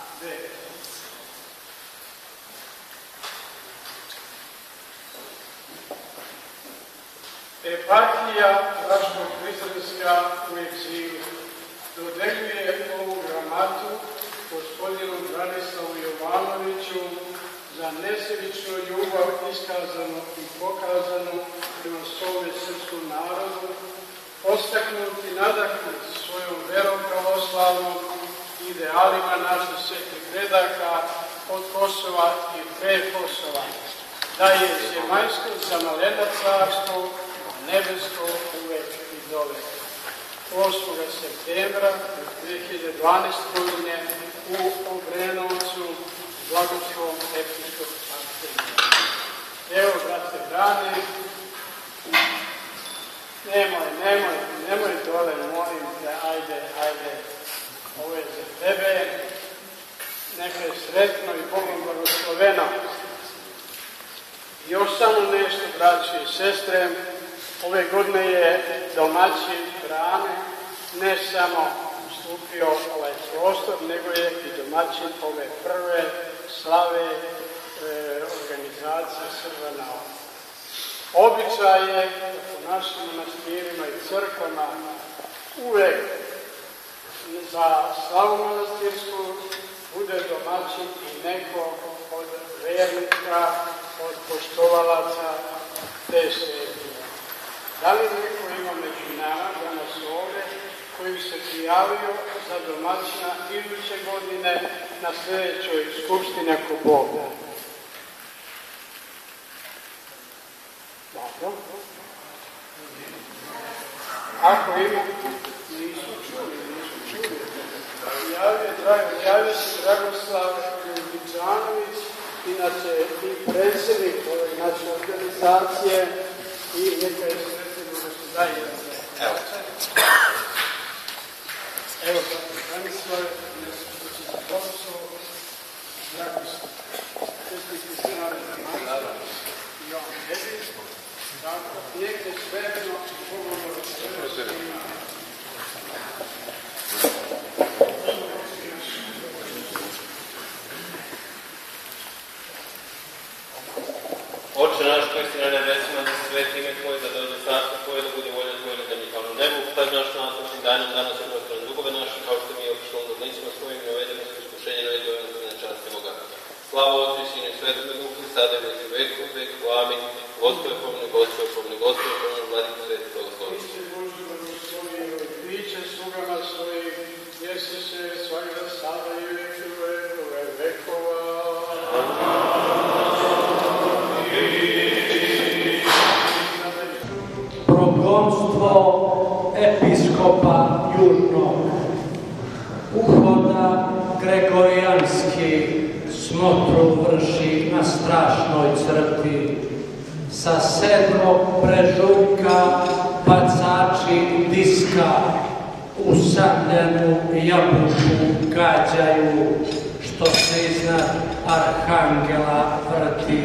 Eparhija Raško-Prizrenska u egzilu dodeljuje ovu gramatu gospodinu Branislavu Jovanoviću za nesebičnu ljubav iskazanu i pokazanu prema svome srpskom narodu, postaknuti nadahnut svojom verom pravoslavnom idealima naših svetih predaka od Kosova i pre Kosova, da je zemaljsko za malena carstvo, a nebesko uvek i dole. osmog septembra dve hiljade dvanaeste. godine u Obrenovcu, Blagoslov episkop Arsenija. Evo, brate Brane, nemoj, nemoj, nemoj dole, molim te, ajde, ajde, ovo je za tebe, neka je sretno i Bogom blagosloveno. Još samo nešto, braći i sestre, ove godine je domaćin Brane ne samo ustupio ovaj prostor, nego je i domaćin ove prve slave e, organizacije Srba na ovom. Običaj je da po našim manastirima i crkvama uvek za slavu manastirsku bude domaćin i neko od vernika, od poštovalaca te svetine. Da li neko ima među nama danas ovde koji bi se prijavio za domaćina iduće godine na sljedećoj skupštini ako Bog da. Dobro. Ako ima, nisu čuli, nisu čuli. Javio se Dragoslav Ljubicanović, inače i predsjednik ove naše organizacije i neka je sretno da se daje. Evo. Evo, Branislav, profesor Dragoslav, predsjednik Međunarodne manjine i on Edis, tako, neka je sretno pogovor s njima. Oče naš koji si na nebesima, da se sveti ime Tvoje, da dođe carstvo Tvoje, da bude volja Tvoja na zemlji kao na nebu. Stavi naš nasledni danjem, danas i prostorne dugove naše, kao što mi je opišlo na dlicima svojim, ne uvedemo se iskušenje, ne uvedemo nas na časti Boga. Slava Otcu i Sinu i Svetome Duhu, i sada i već i veku, veku, amin. Gospode pomni, Gospode pomni, Gospode pomni, Vladike sveti, blagoslovi. Priče slugama svojih, jesi se svakda sada i vekove, ove vekova. Progonstvo episkopa Južnog uhoda Gregorijanski smotru vrši na strašnoj crti. Sa sedmog prežujka bacači diska usamljenu jabuku gađaju, što se iznad arhangela vrti.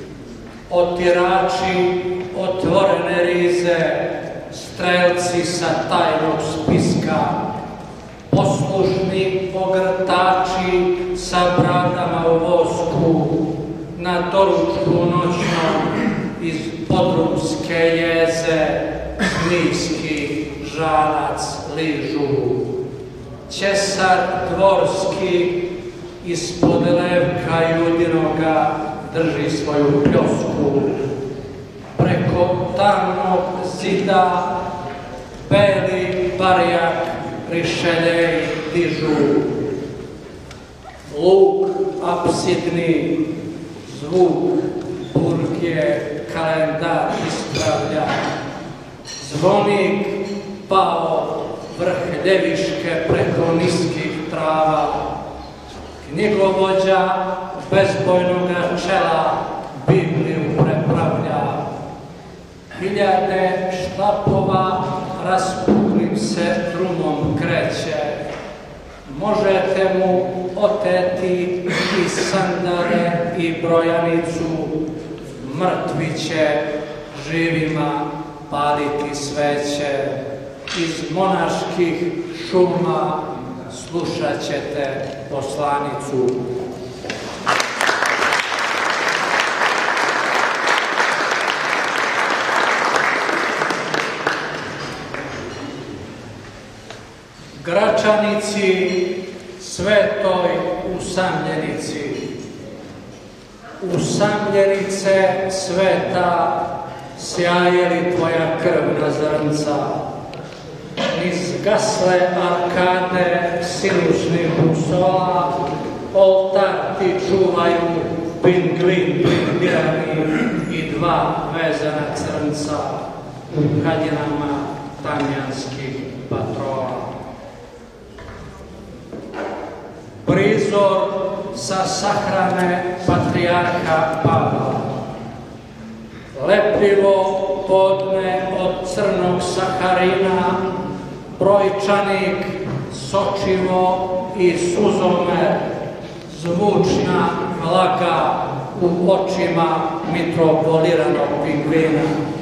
Otirači otvorene rize, strelci sa tajnog spiska, poslušni pogrtači sa bradama u vosku, na doručku noćnom iz podrumske jeze zmijski žalac ližu. Ćesar dvorski ispod levka Judinoga drži svoju pljosku. Preko tamnog zida beli barjak rišeljej dižu. Luk apsidni zvuk burgije kalendar ispravlja. Zvonik pao vrh ljeviške preko niskih trava. Knjigovođa bezbojnoga čela Bibliju prepravlja. Hiljade štapova raspuklim se drumom kreće. Možete mu oteti i sandale i brojanicu, mrtvi će živima paliti sveće. Iz monaških šuma slušat ćete poslanicu. Gračanici, svetoj usamljenici, usamljenice sveta, sjaje li tvoja krvna zrnca, niz gasle arkade sinušnih busola, oltar ti čuvaju pinglin blindirani i dva vezana crnca u haljinama tamjanskih patrola. Prizor sa sahrane patrijarha Pavla. Lepljivo podne od crnog saharina, brojčanik, sočivo i suzomer, zvučna vlaga u očima mitropoliranog pingvina.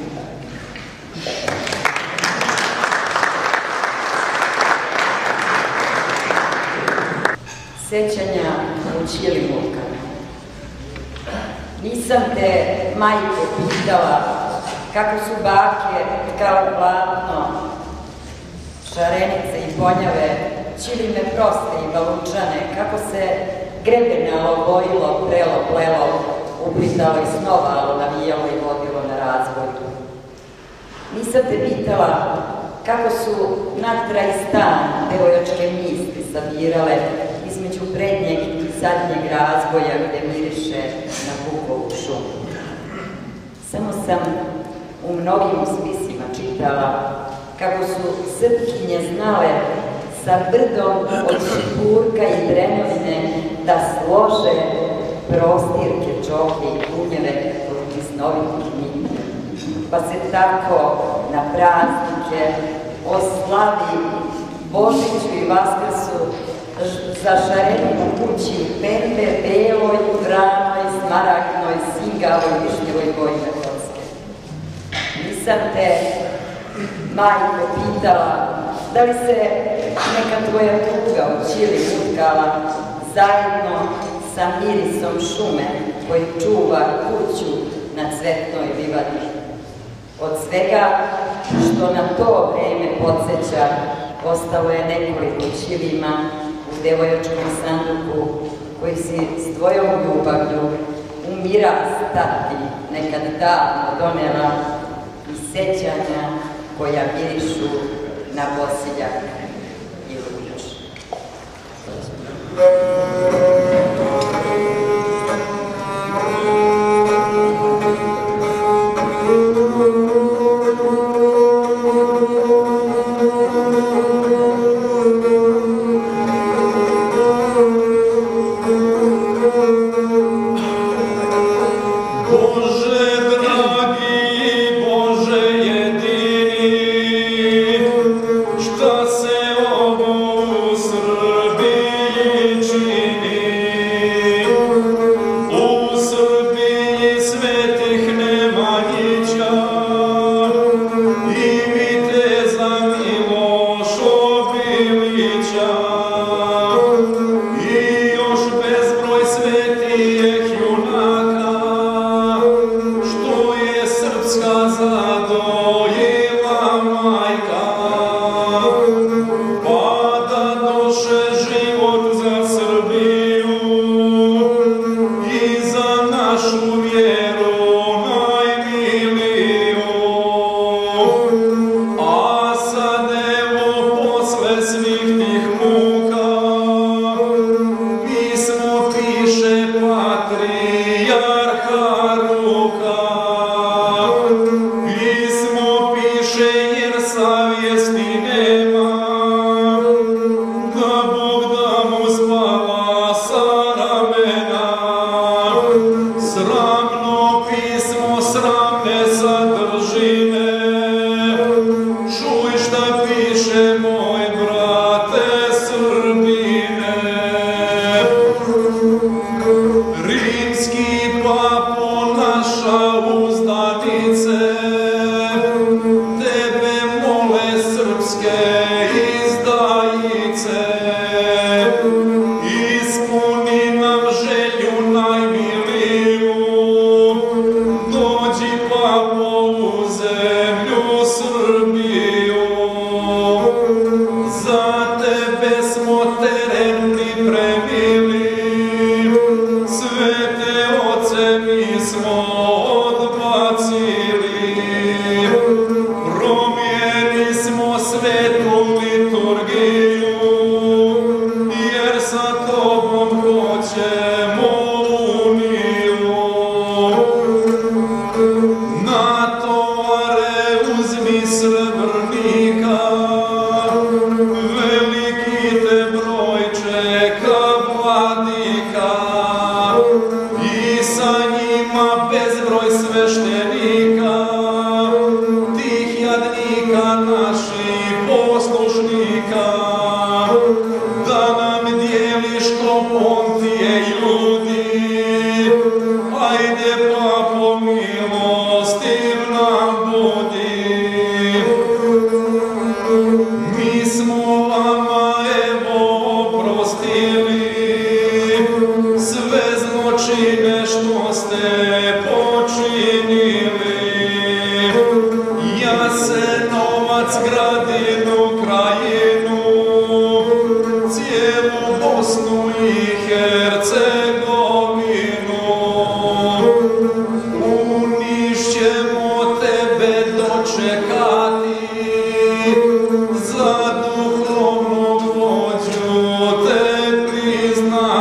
Sećanja u Ćilimukama. Nisam te, majko, pitala kako su bake tkale platno, šarenice i ponjave, ćilime proste i balučane, kako se grebenalo, bojilo, prelo, plelo, uplitalo i snovalo, navijalo i vodilo na razvoj. Nisam te pitala kako su na kraj stan devojačke misli sabirale između prednjeg i zadnjeg razvoja gde miriše na bukovu šumu. Samo sam u mnogim spisima čitala kako su Srpkinje znale sa brdom od šipurka i drenovine da slože prostirke, čoke i kunjeve od kisnovitih nitke. Pa se tako na praznike o slavi Božiću i Vaskrsu zašareni u kući pembe, beloj, vranoj, smaragdnoj, singavoj, višnjevoj boji na kocke. Nisam te, majko, pitala da li se neka tvoja tuga u ćili utkala zajedno sa mirisom šume koji čuva kuću na cvetnoj livadi. Od svega što na to vreme podsjeća, ostalo je nekoliko ćilima u devojačkom sanduku koji si s tvojom ljubavlju u miraz tati nekad davno donela i sećanja koja mirišu na bosiljak i luč. Za duhovnog vođu te priznam.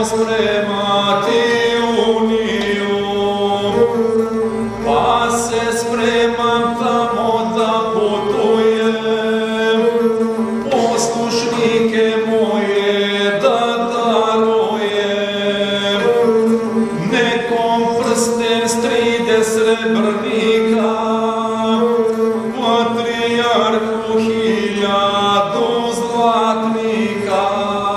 spremati uniju, pa se spremam tamo da putujem, poslušnike moje da darujem, nekom prsten s tride srebrnika, patrijarhu hiljadu zlatnika.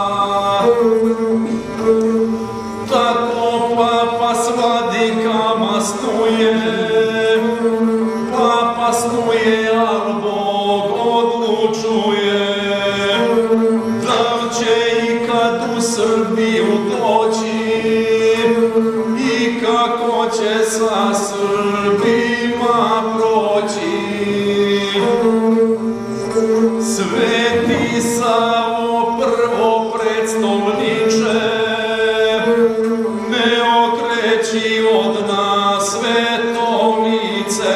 Tako papa s vladikama snuje, papa snuje, al Bog odlučuje, da će ikad u Srbiju doći i kako će sa Srbima proći. Sveti Savo prvo predstavniče, ne okreći od nas svetonice.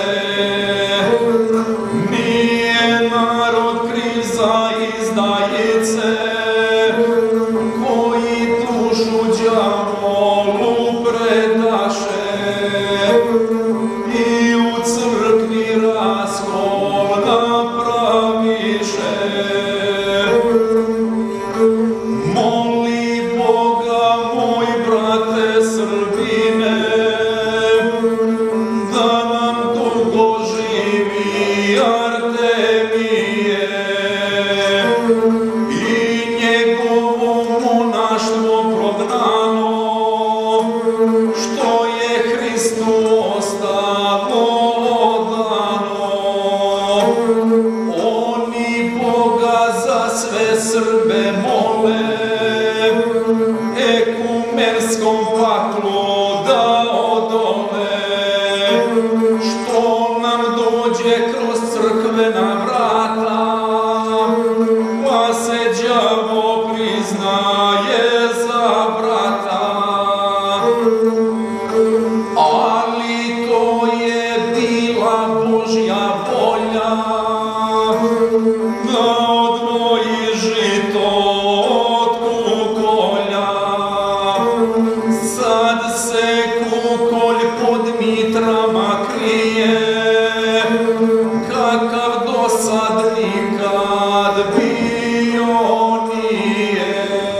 Nije narod kriv za izdajice, koji dušu đavolu predaše i u crkvi raskol napraviše. Moli Boga, moj brate Srbine, da nam dugo živi Artemije i njegovo monaštvo prognano, što je Hristu ostalo odano. Oni Boga za sve Srbe mole, ekumenskom paklu da odole, što nam dođe kroz crkvena vrata, pa se đavo priznaje za brata. Ali to je bila Božja volja, da odvoji žito od kukolja. Sad se kukolj pod mitrama krije, kakav do sad nikad bio nije.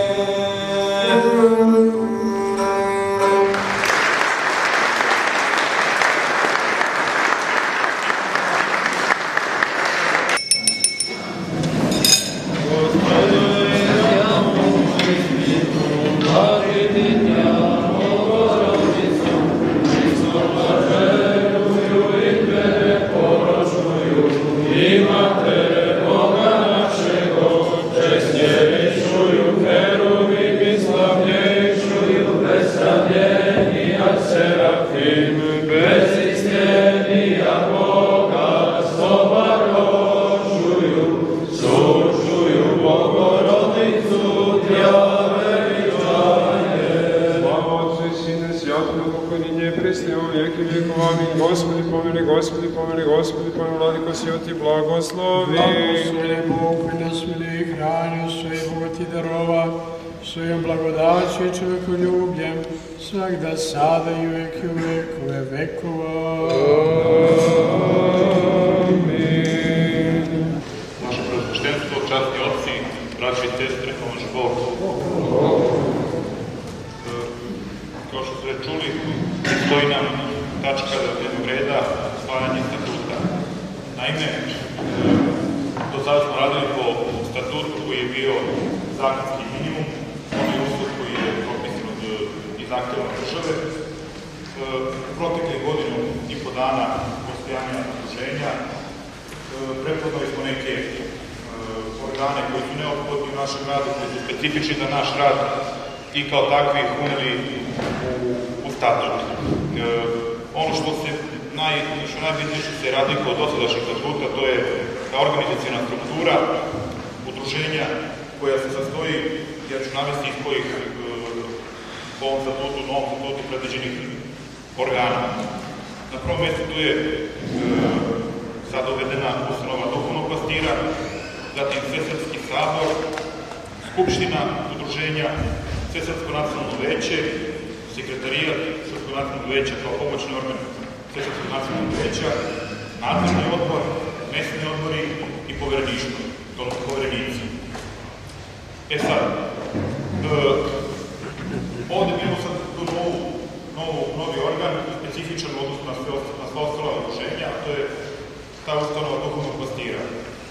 Gospodi pomili, Gospodi pomili, Gospodi pomili, Vladiko Sveti blagoslovi. Blagoslovi Bog koji nas mili i hranio, sve Boga ti darova, svojom blagodaću i čovjekoljubljem, svakda sada i uvek i uvekove vekova. Amin. Naše preosveštenstvo, časni otci, braći i sestre, pomoži Bog. Kao što ste čuli, stoji nam tačka dnevnog reda, usvajanje statuta. Naime, do sada smo radili po statutu koji je bio zakonski minimum, onaj uslov koji je propisan od i zahtjeva države. Protekle godinu i po dana postojanja udruženja prepoznali smo neke organe koji su neophodni u našem radu, koji su specifični za naš rad i kao takvi uneli u statut. Ono što se naj, što najbitnije što se razlika od dosadašnjeg statuta, to je ta organizacijona struktura udruženja koja se sastoji, ja ću navesti iz kojih po ovom statutu, novom statutu predviđenih organa. Na prvom mjestu tu je sad uvedena ustanova duhovnog pastira, zatim Svesrpski sabor, skupština udruženja, Svesrpsko nacionalno veće, sekretarijat Srpskog nacionalnog veća kao pomoćni organ Svesrpskog nacionalnog veća, nadzorni odbor, mesni odbori i povereništvo, odnosno poverenici. E sad, ovde imamo sad tu novi organ, specifičan u odnosu na sva ostala udruženja, a to je ta ustanova duhovnog pastira.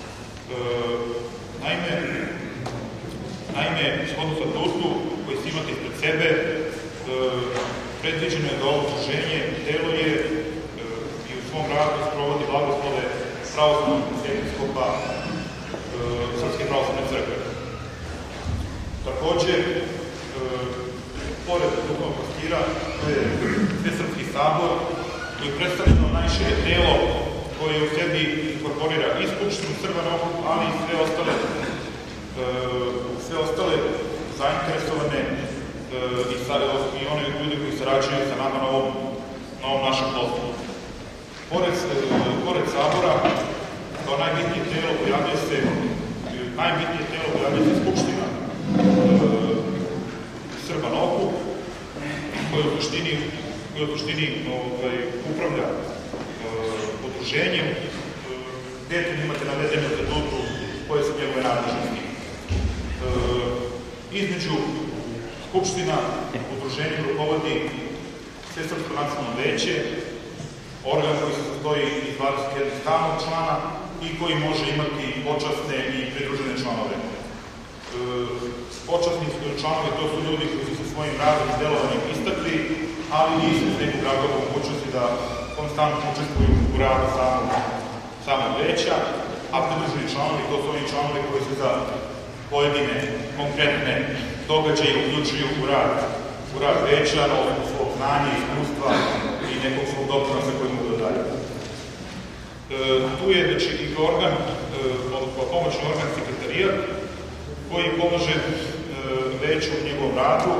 Naime, naime, shodno statutu koji ste imate ispred sebe, predviđeno je da ovo udruženje deluje i u svom radu sprovodi blagoslove pravoslavnog episkopa Srpske pravoslavne crkve. Takođe, pored duhovnog pastira, to je Svesrpski sabor, koji je predstavljeno najšire telo koje u sebi inkorporira i Skupštinu Srba na okup, ali i sve ostale, sve ostale zainteresovane i one ljudi koji sarađuju sa nama na ovom našem poslu. Pored sabora, kao najbitnije telo pojavlja se najbitnije telo pojavlja se Skupština Srba na okup, koja u suštini koja u suštini upravlja udruženjem, detaljno imate navedene u statutu koje su njegove nadležnosti. Između Skupština udruženjem rukovodi Svesrpsko nacionalno veće, organ koji se sastoji iz dvadeset jedan stalnog člana i koji može imati počasne i pridružene članove. Počasni članovi to su ljudi koji su sa svojim radom i delovanjem istakli, ali nisu iz nekog razloga mogućnosti da konstantno učestvuju u radu samog veća, a pridruženi članovi to su oni članovi koji se za pojedine konkretne događaje uključuju u rad, u rad veća, na osnovu svog znanja, iskustva i nekog svog doprinosa koji mogu da daju. Tu je, znači, i organ, odnosno pomoćni organ sekretarijat, koji pomaže veću u njegovom radu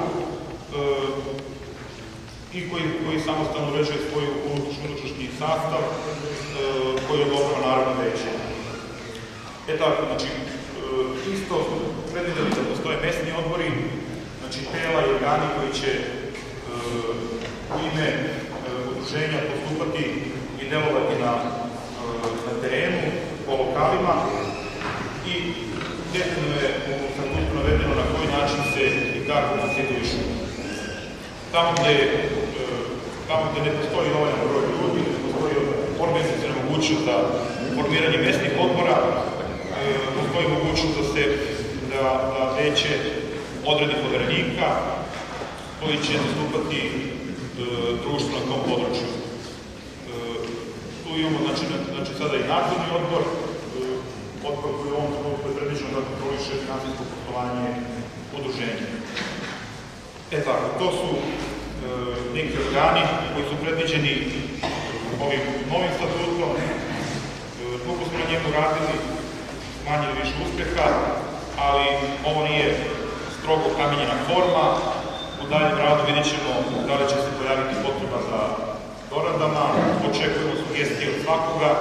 i koji samostalno uređuje svoj unutrašnji sastav koji odobrava naravno veće. E tako, znači, isto predvideli da postoje mesni odbori, znači tela i organi koji će u ime udruženja postupati i delovati na terenu, po lokalima i detaljno je u statutu navedeno na koji način se i kako konstituišu. Tamo gde ne postoji dovoljan broj ljudi, ne postoji organizaciona mogućnost za formiranje mesnih odbora, postoji mogućnost da se da veće odredi poverenika koji će zastupati društvo na tom području. Tu imamo znači sada i nadzorni odbor, odbor koji u ovom trenutku je predviđeno da kontroliše finansijsko poslovanje udruženja. E tako, to su neki organi koji su predviđeni ovim novim statutom. Dugo smo na njemu radili, manje ili više uspeha, ali ovo nije strogo kamenjena forma. U daljem radu vidjet ćemo da li će se pojaviti potreba za doradama, očekujemo sugestije od svakoga.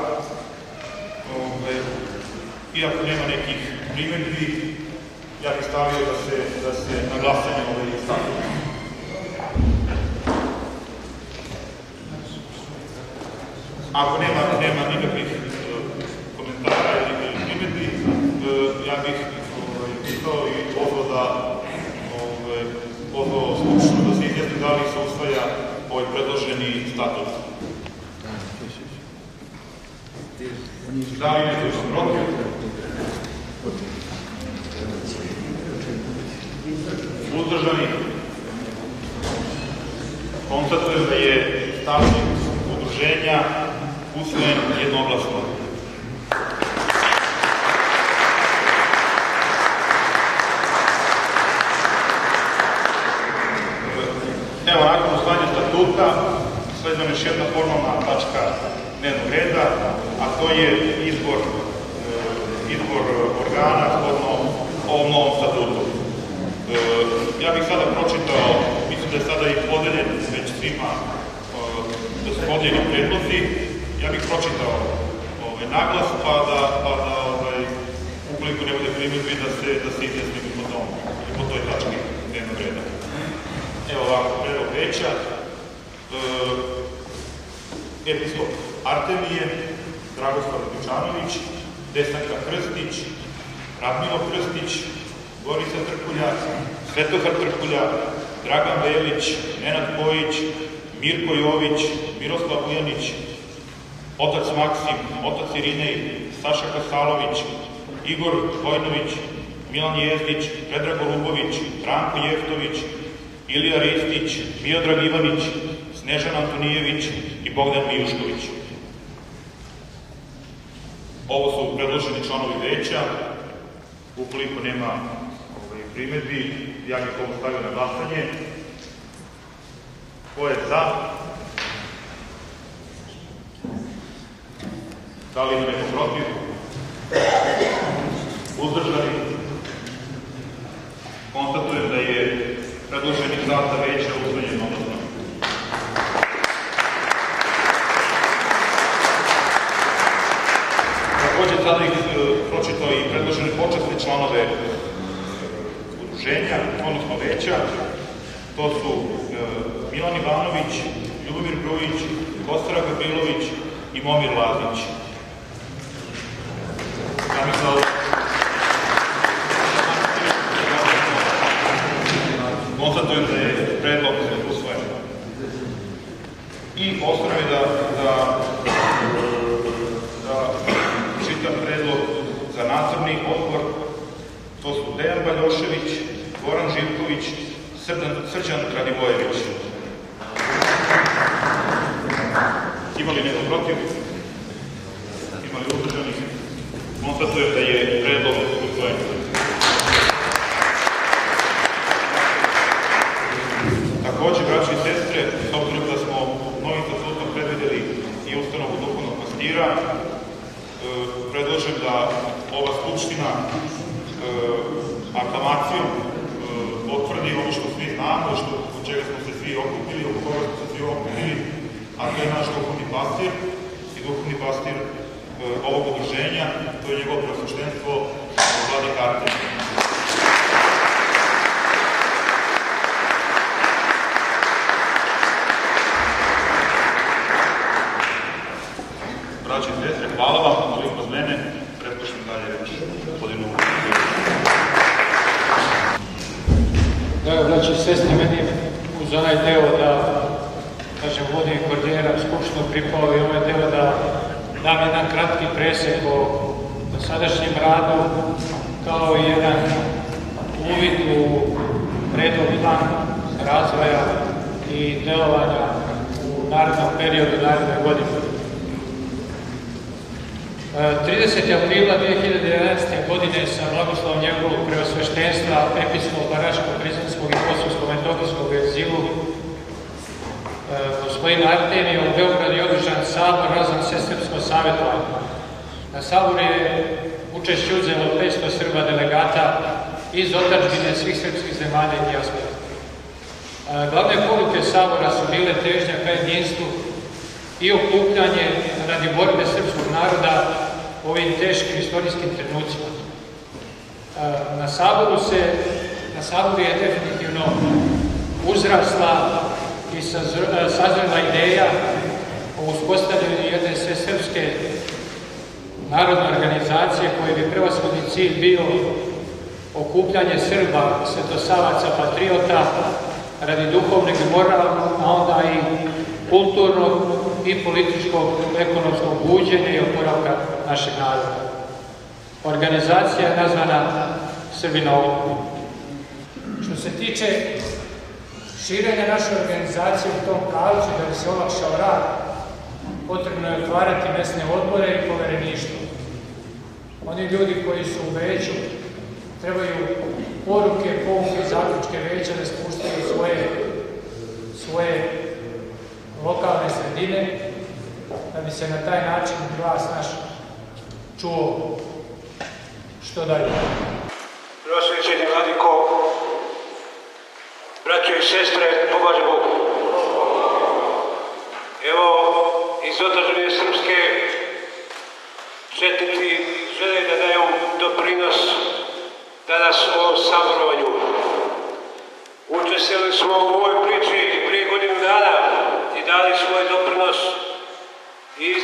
Iako nema nekih primjedbi, ja bih stavio da se na glasanje ovaj statut. Ako nema nikakvih komentara ili primjedbi, ja bih pitao i pozvao da pozvao Skupštinu da se izjasni da li se usvaja ovaj predloženi statut. Da li neko je protiv? Uzdržani? Konstatujem da je statut udruženja usvojen jednoglasno. Evo, nakon usvajanja statuta, sleduje još jedna formalna tačka dnevnog reda, a to je izbor organa shodno ovom novom statutu. Ja bih sada pročitao, mislim da je sada i podeljen već svima, da su podeljeni predlozi, ja bih pročitao naglas, pa da, ukoliko ne bude primjedbi, da se izjasnimo po toj tački dnevnog reda. Evo ovako, predlog veća. Episkop Artemije, Dragoslav Dučanović, Desanka Krstić, Radmilo Krstić, Gorica Trkulja, Svetohar Trkulja, Dragan Velić, Nenad Kojić, Mirko Jović, Miroslav Ujanić, otac Maksim, otac Irinej, Saša Kasalović, Igor Vojnović, Milan Jezdić, Predrag Golubović, Branko Jeftović, Ilija Ristić, Miodrag Ivanić, Snežan Antonijević i Bogdan Mijušković. Ovo su predloženi članovi veća. Ukoliko nema primedbi, ja bih ovo stavio na glasanje. Ko je za? Da li ima neko protiv? Uzdržani? Konstatujem da je predloženi sastav veća usvojen odnosno. Takođe, sada ih pročitao i predložene počasne članove udruženja, odnosno veća. To su Milan Ivanović, Ljubomir Grujić, Kostara Gabrilović i Momir Lazić. Konstatujem da je predlog usvojen. I ostalo je da, da, da čitam predlog za nadzorni odbor. To su Dejan Baljošević, Goran Živković, Srđan Radivojević. Ima li neko protiv? Ima li uzdržanih? Konstatujem da je predlog usvojen. Takođe, braći i sestre, s obzirom da smo novim statutom predvideli i ustanovu duhovnog pastira, predlažem da ova skupština aklamacijom potvrdi ono što svi znamo, od čega smo se svi okupili, oko koga smo se svi okupili, a to je naš duhovni pastir i duhovni pastir ovog udruženja, to je njegovo preosveštenstvo vladika Artemije. Braći i sestre, hvala vam, molim od mene, pretpošljam dalje reći gospodinu. Evo, braći i sestre, meni uz onaj deo da, kažem, vodim koordinira skupštinu pripao i ovaj deo da dam jedan kratki presek o sadašnjem radu, kao i jedan uvid u predlog plan razvoja i delovanja u narednom periodu, naredne godine. tridesetog aprila dve hiljade jedanaeste. godine sa blagoslovom njegovog preosveštenstva episkopa Raško-Prizrenskog i Kosovsko-Metohijskog egzilu gospodina Artemija u Beogradu je održan sabor razvan svesrpsko savjetovanje. Na saboru je učešće uzelo petsto Srba delegata iz otadžbine svih srpskih zemalja i dijaspora. Glavne poruke sabora su bile težnja ka jedinstvu i okupljanje radi borbe srpskog naroda u ovim teškim istorijskim trenucima. Na saboru se, na saboru je definitivno uzrasla i sazrela ideja o uspostavljanju jedne svesrpske narodne organizacije koje bi prevashodni cilj bio okupljanje Srba, svetosavaca, patriota radi duhovnog i moralnog, a onda i kulturnog i političkog, ekonomskog buđenja i oporavka našeg naroda. Organizacija je nazvana Srbina okup. Što se tiče širenja naše organizacije u tom pravcu, da bi se olakšao rad, potrebno je otvarati mesne odbore i povereništvo. Oni ljudi koji su u veću trebaju poruke, pouke i zaključke veća da spuštaju svoje, svoje lokalne sredine, da bi se na taj način glas naš čuo što dalje. Preosvećeni vladiko, braćo i sestre, pomaže Bog. Evo, iz otadžbine srpske četnici žele da daju doprinos danas u ovom saborovanju. Učestvovali smo u ovoj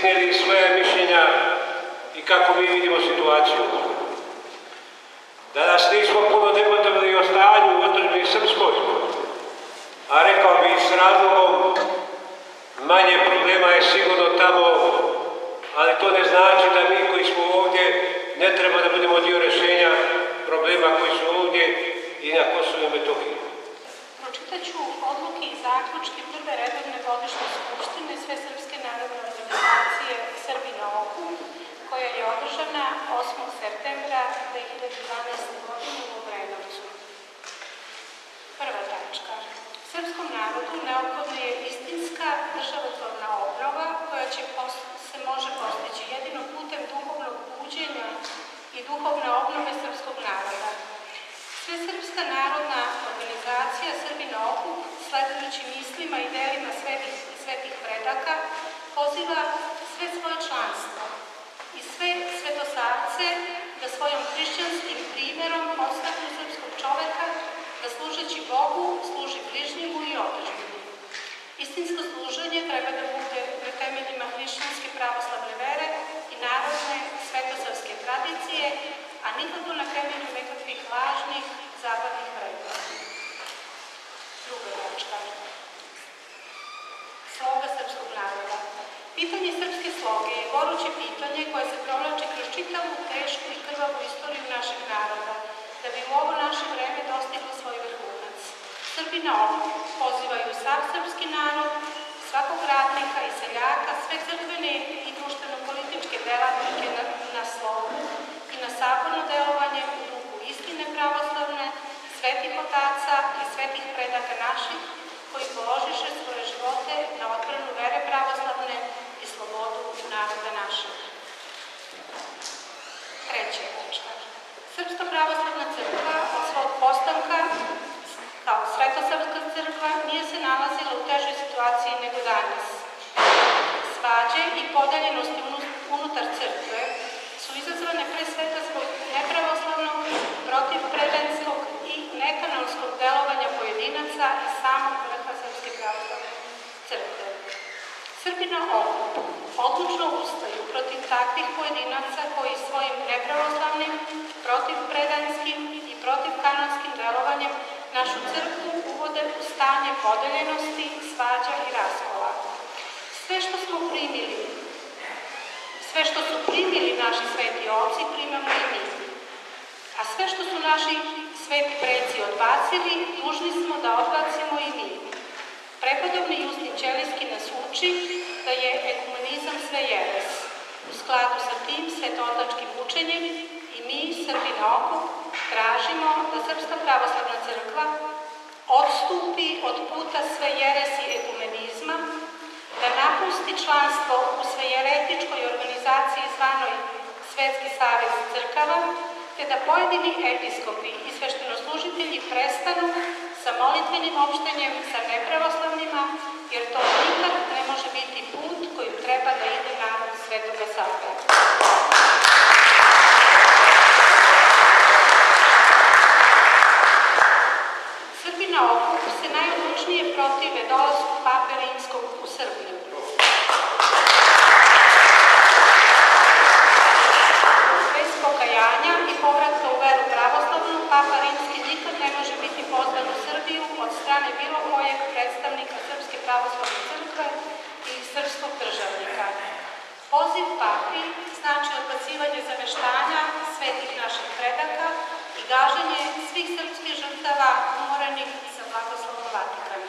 iznijeli svoje mišljenja i kako mi vidimo situaciju. Danas nismo puno debatovali o stanju u otadžbini srpskoj, a rekao bih s razlogom manje problema je sigurno tamo, ali to ne znači da mi koji smo ovdje ne treba da budemo dio rješenja problema koji su ovdje i na Kosovu i Metohiji. Pročitat ću odluke i zaključke prve redovne godišnje skupštine Svesrpske narodne organizacije Srbi na oku, koja je održana osmog septembra dve hiljade dvanaeste. godine u Obrenovcu. Prva tačka. Srpskom narodu neophodna je istinska državotvorna obnova koja će se može postići jedino putem duhovnog buđenja i duhovne obnove srpskog naroda. Svesrpska narodna organizacija Srbi na okup, sledujući mislima i delima svetih, svetih predaka, poziva sve svoje članstvo i sve svetosavce da svojom hrišćanskim primjerom podstaknu srpskog čoveka da služeći Bogu služi bližnjemu i otadžbini. Istinsko služenje treba da bude na temeljima hrišćanske pravoslavne vere i narodne svetosavske tradicije, a nikako na temelju nekakvih važnih zapadnih vrednosti. Druga tačka. Sloga srpskog naroda. Pitanje srpske sloge je goruće pitanje koje se provlači kroz čitavu, tešku i krvavu istoriju našeg naroda, da bi u ovo naše vreme dostiglo svoj vrhunac. Srbi na okup pozivaju sav srpski narod, svakog radnika i seljaka, sve crkvene i društveno-političke delatnike na, na slogu i na saborno delovanje u duhu istine pravoslavne, svetih otaca i svetih predaka naših, koji položiše svoje živote na odbranu vere pravoslavne i slobodu naroda našeg. Treća tačka. Srpska pravoslavna crkva od svog postanka kao svetosavska crkva nije se nalazila u težoj situaciji nego danas. Svađe i podeljenosti unutar crkve su izazvane pre svega zbog nepravoslavnog, protivpredenskog i nekanonskog delovanja pojedinaca i samog vrha Srpske pravoslavne crkve. Srbi na okup odlučno ustaju protiv takvih pojedinaca koji svojim nepravoslavnim, protivpredanskim i protivkanonskim delovanjem našu crkvu uvode u stanje podeljenosti, svađa i raskola. Sve što smo primili, sve što su primili naši sveti oci, primamo i mi. A sve što su naši sveti preci odbacili, dužni smo da odbacimo i mi. Prepodobni Justin Ćelijski nas uči da je ekumenizam sve jeres. U skladu sa tim svetotačkim učenjem i mi, Srbi na okup, tražimo da Srpska pravoslavna crkva odstupi od puta sve jeresi ekumenizma, da napusti članstvo u svejeretičkoj organizaciji zvanoj Svetski savez crkava, te da pojedini episkopi i sveštenoslužitelji prestanu sa molitvenim opštenjem sa nepravoslavnima, jer to nikad ne može biti put kojim treba da ide narod Svetoga Save. Srbi na okup se najodlučnije protive dolasku Pape Rimskog u Srbiju. Bez pokajanja i povratka u veru pravoslavnu, Papa Rimski nikad ne može biti pozvan u Srbiju od strane bilo kojeg predstavnika Srpske pravoslavne crkve i srpskog državnika. Poziv papi znači odbacivanje zaveštanja svetih naših predaka i gaženje svih srpskih žrtava umorenih sa blagoslovom Vatikana.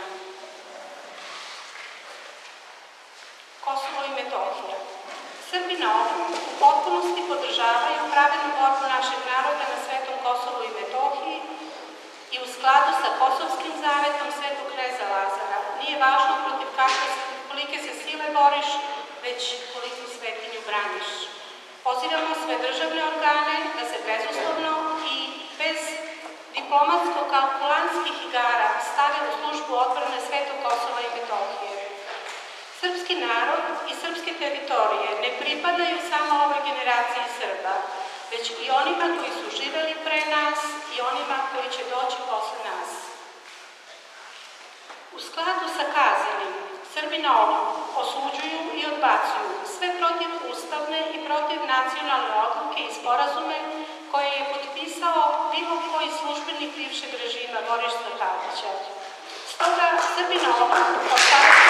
Kosovo i Metohija. Srbi na okup u potpunosti podržavaju pravednu borbu našeg naroda na svetom Kosovu i Metohiji i u skladu sa Kosovskim zavetom svetog kneza Lazara. Nije važno protiv kakve, kolike se sile boriš, već koliku svetinju braniš. Pozivamo sve državne organe da se bezuslovno i bez diplomatsko-kalkulantskih igara stave u službu odbrane svetog Kosova i Metohije. Srpski narod i srpske teritorije ne pripadaju samo ovoj generaciji Srba, već i onima koji su živeli pre nas i onima koji će doći posle nas. U skladu sa kazanim, Srbi na ovo osuđuju i odbacuju sve protiv ustavne i protiv nacionalne odluke i sporazume koje je potpisao bilo koji službenik bivšeg režima Borislava Tadića. Stoga Srbi na ovo ostavljaju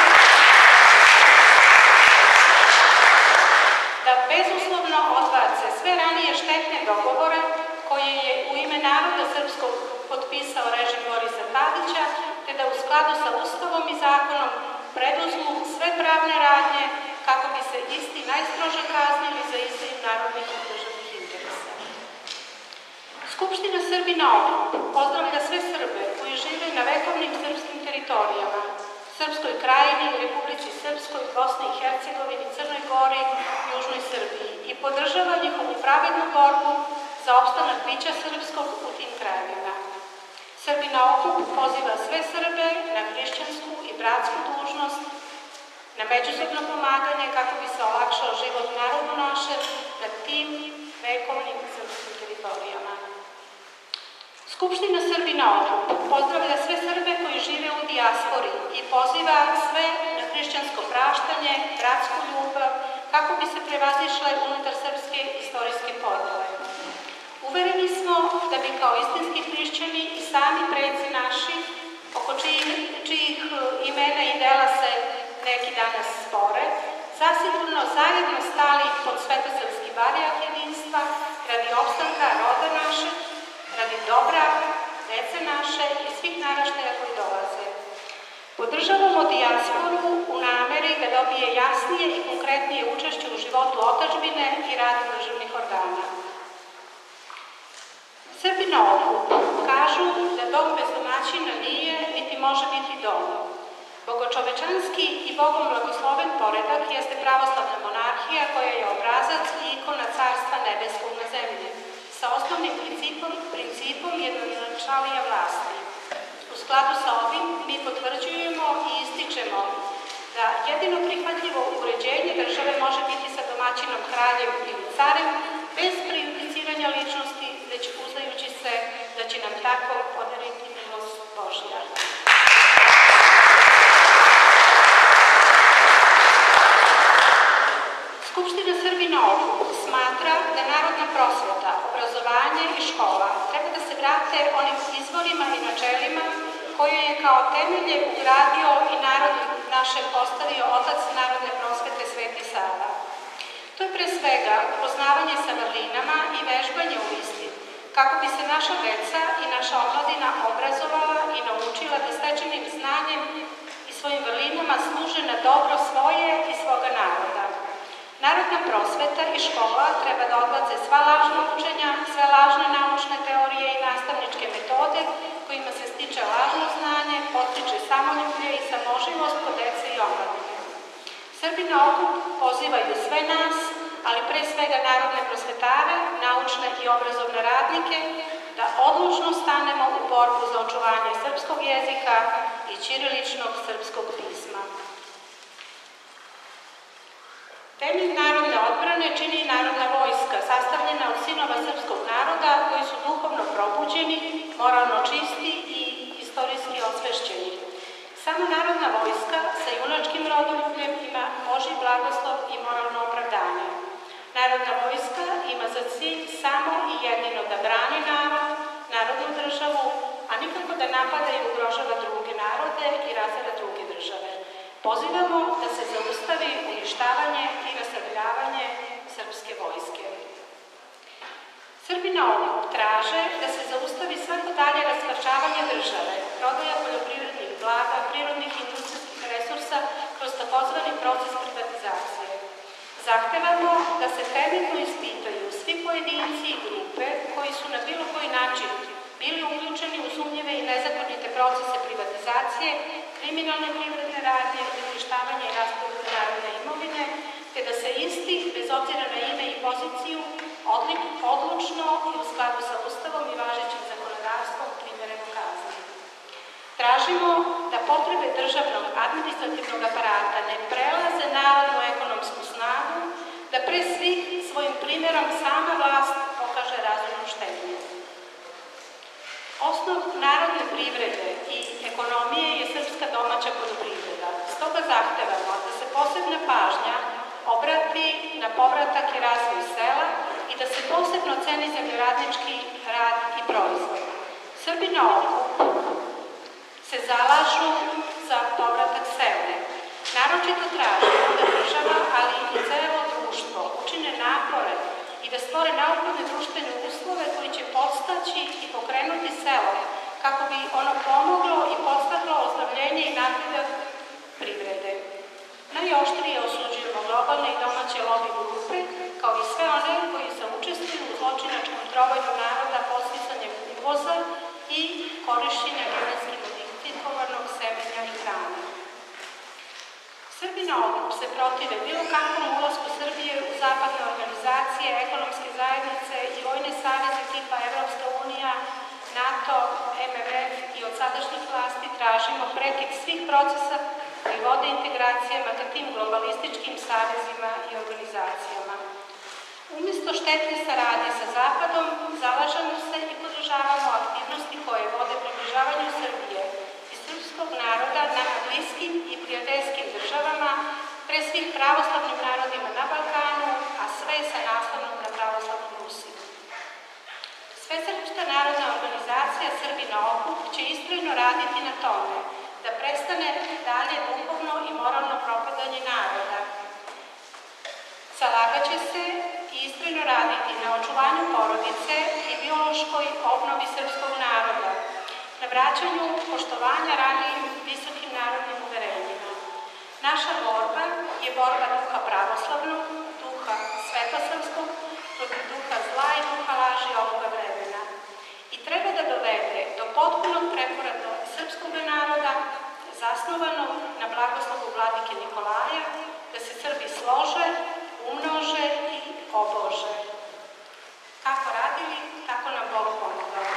da bezuslovno odbace sve ranije štetne dogovore koje je u ime naroda srpskog potpisao režim Borisa Tadića, te da u skladu sa Ustavom i zakonom preduzmu sve pravne radnje kako bi se isti najstrože kaznili za izdaju narodnih i državnih interesa. Skupština Srbi na ovo pozdravlja sve Srbe koji žive na vekovnim srpskim teritorijama, Srpskoj krajini, Republici Srpskoj, Bosni i Hercegovini, Crnoj Gori, Južnoj Srbiji i podržava njihovu pravednu borbu za opstanak bića srpskog u tim krajevima. Srbi na okup poziva sve Srbe na hrišćansku i bratsku dužnost, na međusobno pomaganje kako bi se olakšao život narodu naše na tim vekovnim srpskim teritorijama. Skupština Srbi na okup pozdravlja sve Srbe koji žive u dijaspori i poziva sve na hrišćansko praštanje, bratsku ljubav, kako bi se prevazišle unutar srpske istorijske podele. Uvereni smo da bi kao istinski hrišćani i sami preci naši, oko čijih, čijih imena i dela se neki danas spore, zasigurno zajedno stali pod svetosrpski barijak jedinstva radi opstanka roda naše, radi dobra dece naše i svih naraštaja koji dolaze. Podržavamo dijasporu u nameri da dobije jasnije i konkretnije učešće u životu otadžbine i radu državnih organa. Srbi na okup kažu da dom bez domaćina nije niti može biti dom. Bogočovečanski i Bogom blagosloven poredak jeste pravoslavna monarhija koja je obrazac i ikona carstva nebeskog na zemlji, sa osnovnim principom, principom jednoznačalija vlasti. U skladu sa ovim mi potvrđujemo i ističemo da jedino prihvatljivo uređenje države može biti sa domaćinom kraljem ili carem bez prejudiciranja ličnosti, već uzdajući se da će nam tako podariti milost Božja. Skupština Srbi na okup smatra da narodna prosveta, obrazovanje i škola treba da se vrate onim izvorima i načelima koje je kao temelje ugradio i narodu naše postavio otac narodne prosvete Sveti Sava. To je pre svega upoznavanje sa vrlinama i vežbanje u isti, kako bi se naša deca i naša omladina obrazovala i naučila da stečenim znanjem i svojim vrlinama služe na dobro svoje i svoga naroda. Narodna prosveta i škola treba da odbace sva lažna učenja, sve lažne naučne teorije i nastavničke metode kojima se stiče lažno znanje, postiče samoljublje i samoživost kod dece i omladine. Srbi na okup pozivaju sve nas, ali pre svega narodne prosvetare, naučne i obrazovne radnike, da odlučno stanemo u borbu za očuvanje srpskog jezika i ćiriličnog srpskog pisma. Temelj narodne odbrane čini i narodna vojska, sastavljena od sinova srpskog naroda koji su duhovno probuđeni, moralno čisti i istorijski osvešćeni. Samo narodna vojska sa junačkim rodoljubljem ima Božji blagoslov i moralno opravdanje. Narodna vojska ima za cilj samo i jedino da brani narod, narodnu državu, a nikako da napada i ugrožava druge narode i razara druge države. Pozivamo da se zaustavi uništavanje i rasabljavanje srpske vojske. Srbi na okup traže da se zaustavi svako dalje rasparčavanje države, prodaja poljoprivrednih blaga, prirodnih i industrijskih resursa kroz takozvani proces privatizacije. Zahtevamo da se temeljno ispitaju svi pojedinci i grupe koji su na bilo koji način bili uključeni u sumnjive i nezakonite procese privatizacije, kriminalne privredne radnje, uništavanje i raspodelu narodne imovine, te da se isti, bez obzira na ime i poziciju, odlučno i u skladu sa Ustavom i važećim zakonodavstvom primereno kazni. Tražimo da potrebe državnog administrativnog aparata ne prelaze narodnu ekonomsku snagu, da pre svih svojim primjerom sama vlast pokaže razumnu štednju. Osnov narodne privrede i ekonomije je srpska domaća poljoprivreda. Stoga zahtevamo povratak i razvoj sela i da se posebno ceni zemljoradnički rad i proizvod. Srbi na oku se zalažu za povratak sele. Naročito tražimo da država, ali i celo društvo učine napore i da stvore neophodne društvene uslove koji će podstaći i pokrenuti selo kako bi ono pomoglo i podstaklo ozdravljenje i napredak privrede. Najoštrije osuđujemo globalne i domaće lobby grupe, kao i sve one koji se učestvuju u zločinačkom trovanju naroda posticanjem uvoza i korišćenja genetski modifikovanog semenja i hrane. Srbi na okup se protive bilo kakvom ulasku Srbije u zapadne organizacije, ekonomske zajednice i vojne saveze tipa Evropska unija, NATO, M M F i od sadašnjih vlasti tražimo prekid svih procesa koji vode integracijama ka tim globalističkim savezima i organizacijama. Umjesto štetne saradnje sa Zapadom, zalažemo se i podržavamo aktivnosti koje vode približavanju Srbije i srpskog naroda na bliskim i prijateljskim državama, pre svih pravoslavnim narodima na Balkanu, a sve sa naslonom na pravoslavnu Rusiju. Svesrpska narodna organizacija Srbi na okup će istrajno raditi na tome da prestane dalje duhovno i moralno propadanje naroda. Zalagaće se i istrajno raditi na očuvanju porodice i biološkoj obnovi srpskog naroda, na vraćanju poštovanja ranijim visokim narodnim uverenjima. Naša borba je borba duha pravoslavnog, duha svetosrpskog, protiv duha zla i duha laži ovoga vremena. I treba da dovede do potpunog preporoda srpskog naroda, zasnovanog na blagoslovu vladike Nikolaja, da se Srbi slože, umnože i obože. Kako radili, tako nam Bog pomogao.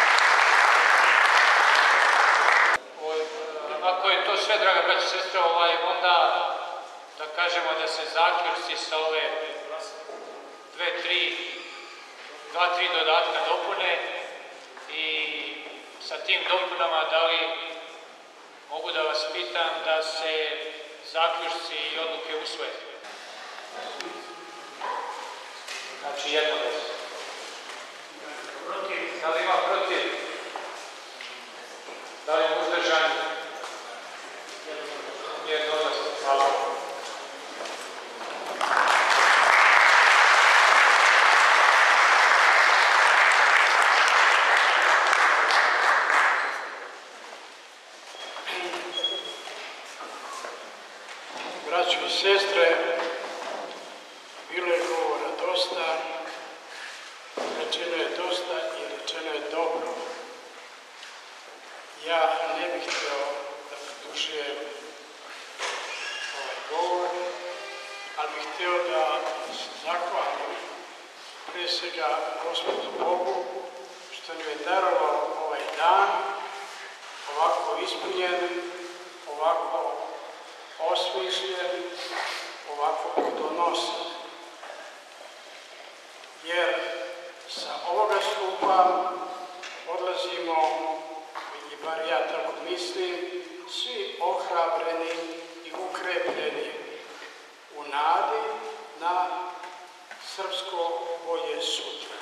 Ako je to sve, draga braća i sestre, onda da kažemo da se zaključci sa ove dve, tri, dva, tri dodatka dopune i sa tim dopunama da li mogu da vas pitam da se zaključci i odluke usvoje. Znači jedno da se. Da li ima protiv? Da li je uzdržan? Jedno da se. Hvala. Braćo i sestre, bilo je govora dosta, rečeno je dosta i rečeno je dobro. Ja ne bih htio da produžujem ovaj govor, ali bih htio da se zahvalim pre svega Gospodu Bogu što nam je darovao ovaj dan, ovako ispunjen, ovako osmišljen, ovako plodonosan. Jer sa ovoga skupa odlazimo, ili bar ja tako mislim, svi ohrabreni i ukrepljeni u nadi na srpsko bolje sutra.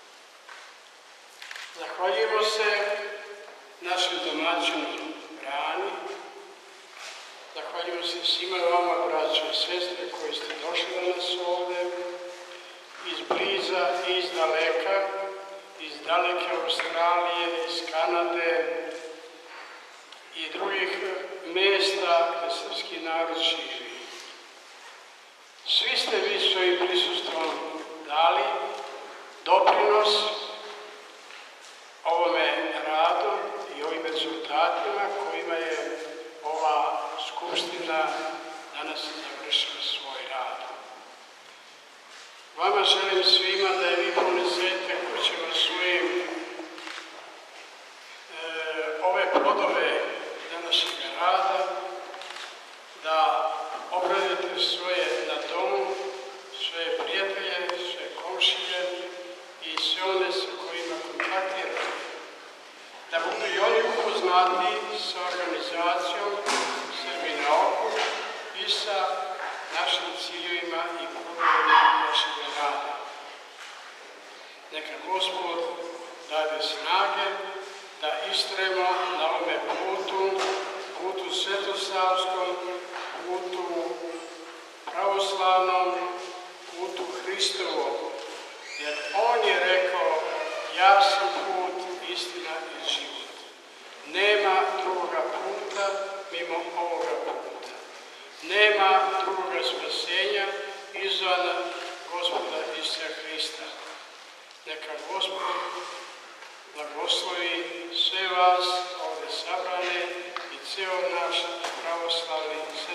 Zahvaljujemo se našem domaćinu Brani, zahvaljujemo se svima vama, braćo i sestre, koji ste došli danas ovde, iz bliza i iz daleka, iz daleke Australije, iz Kanade i drugih mesta gde srpski narod živi. Svi ste vi svojim prisustvom dali doprinos ovome radu i ovim rezultatima kojima je ova Skupština danas završila svoj rad. Vama želim svima da je vi ponesete kućima svojim e, ove plodove današnjeg rada, da obradite svoje na domu, svoje prijatelje, svoje komšije i sve one sa kojima kontaktirate. Da budu i oni upoznati sa organizacijom Srbi na okup i sa našim ciljevima i programima Neka Gospod dade snage da istremo na ovome putu, putu svetosavskom, putu pravoslavnom, putu Hristovom. Jer On je rekao, ja sam put, istina i život. Nema drugoga puta mimo ovoga puta. Nema drugoga spasenja izvan Gospoda Isusa Hrista. Neka Gospod blagoslovi sve vas ovdje sabrane i ceo naš pravoslavni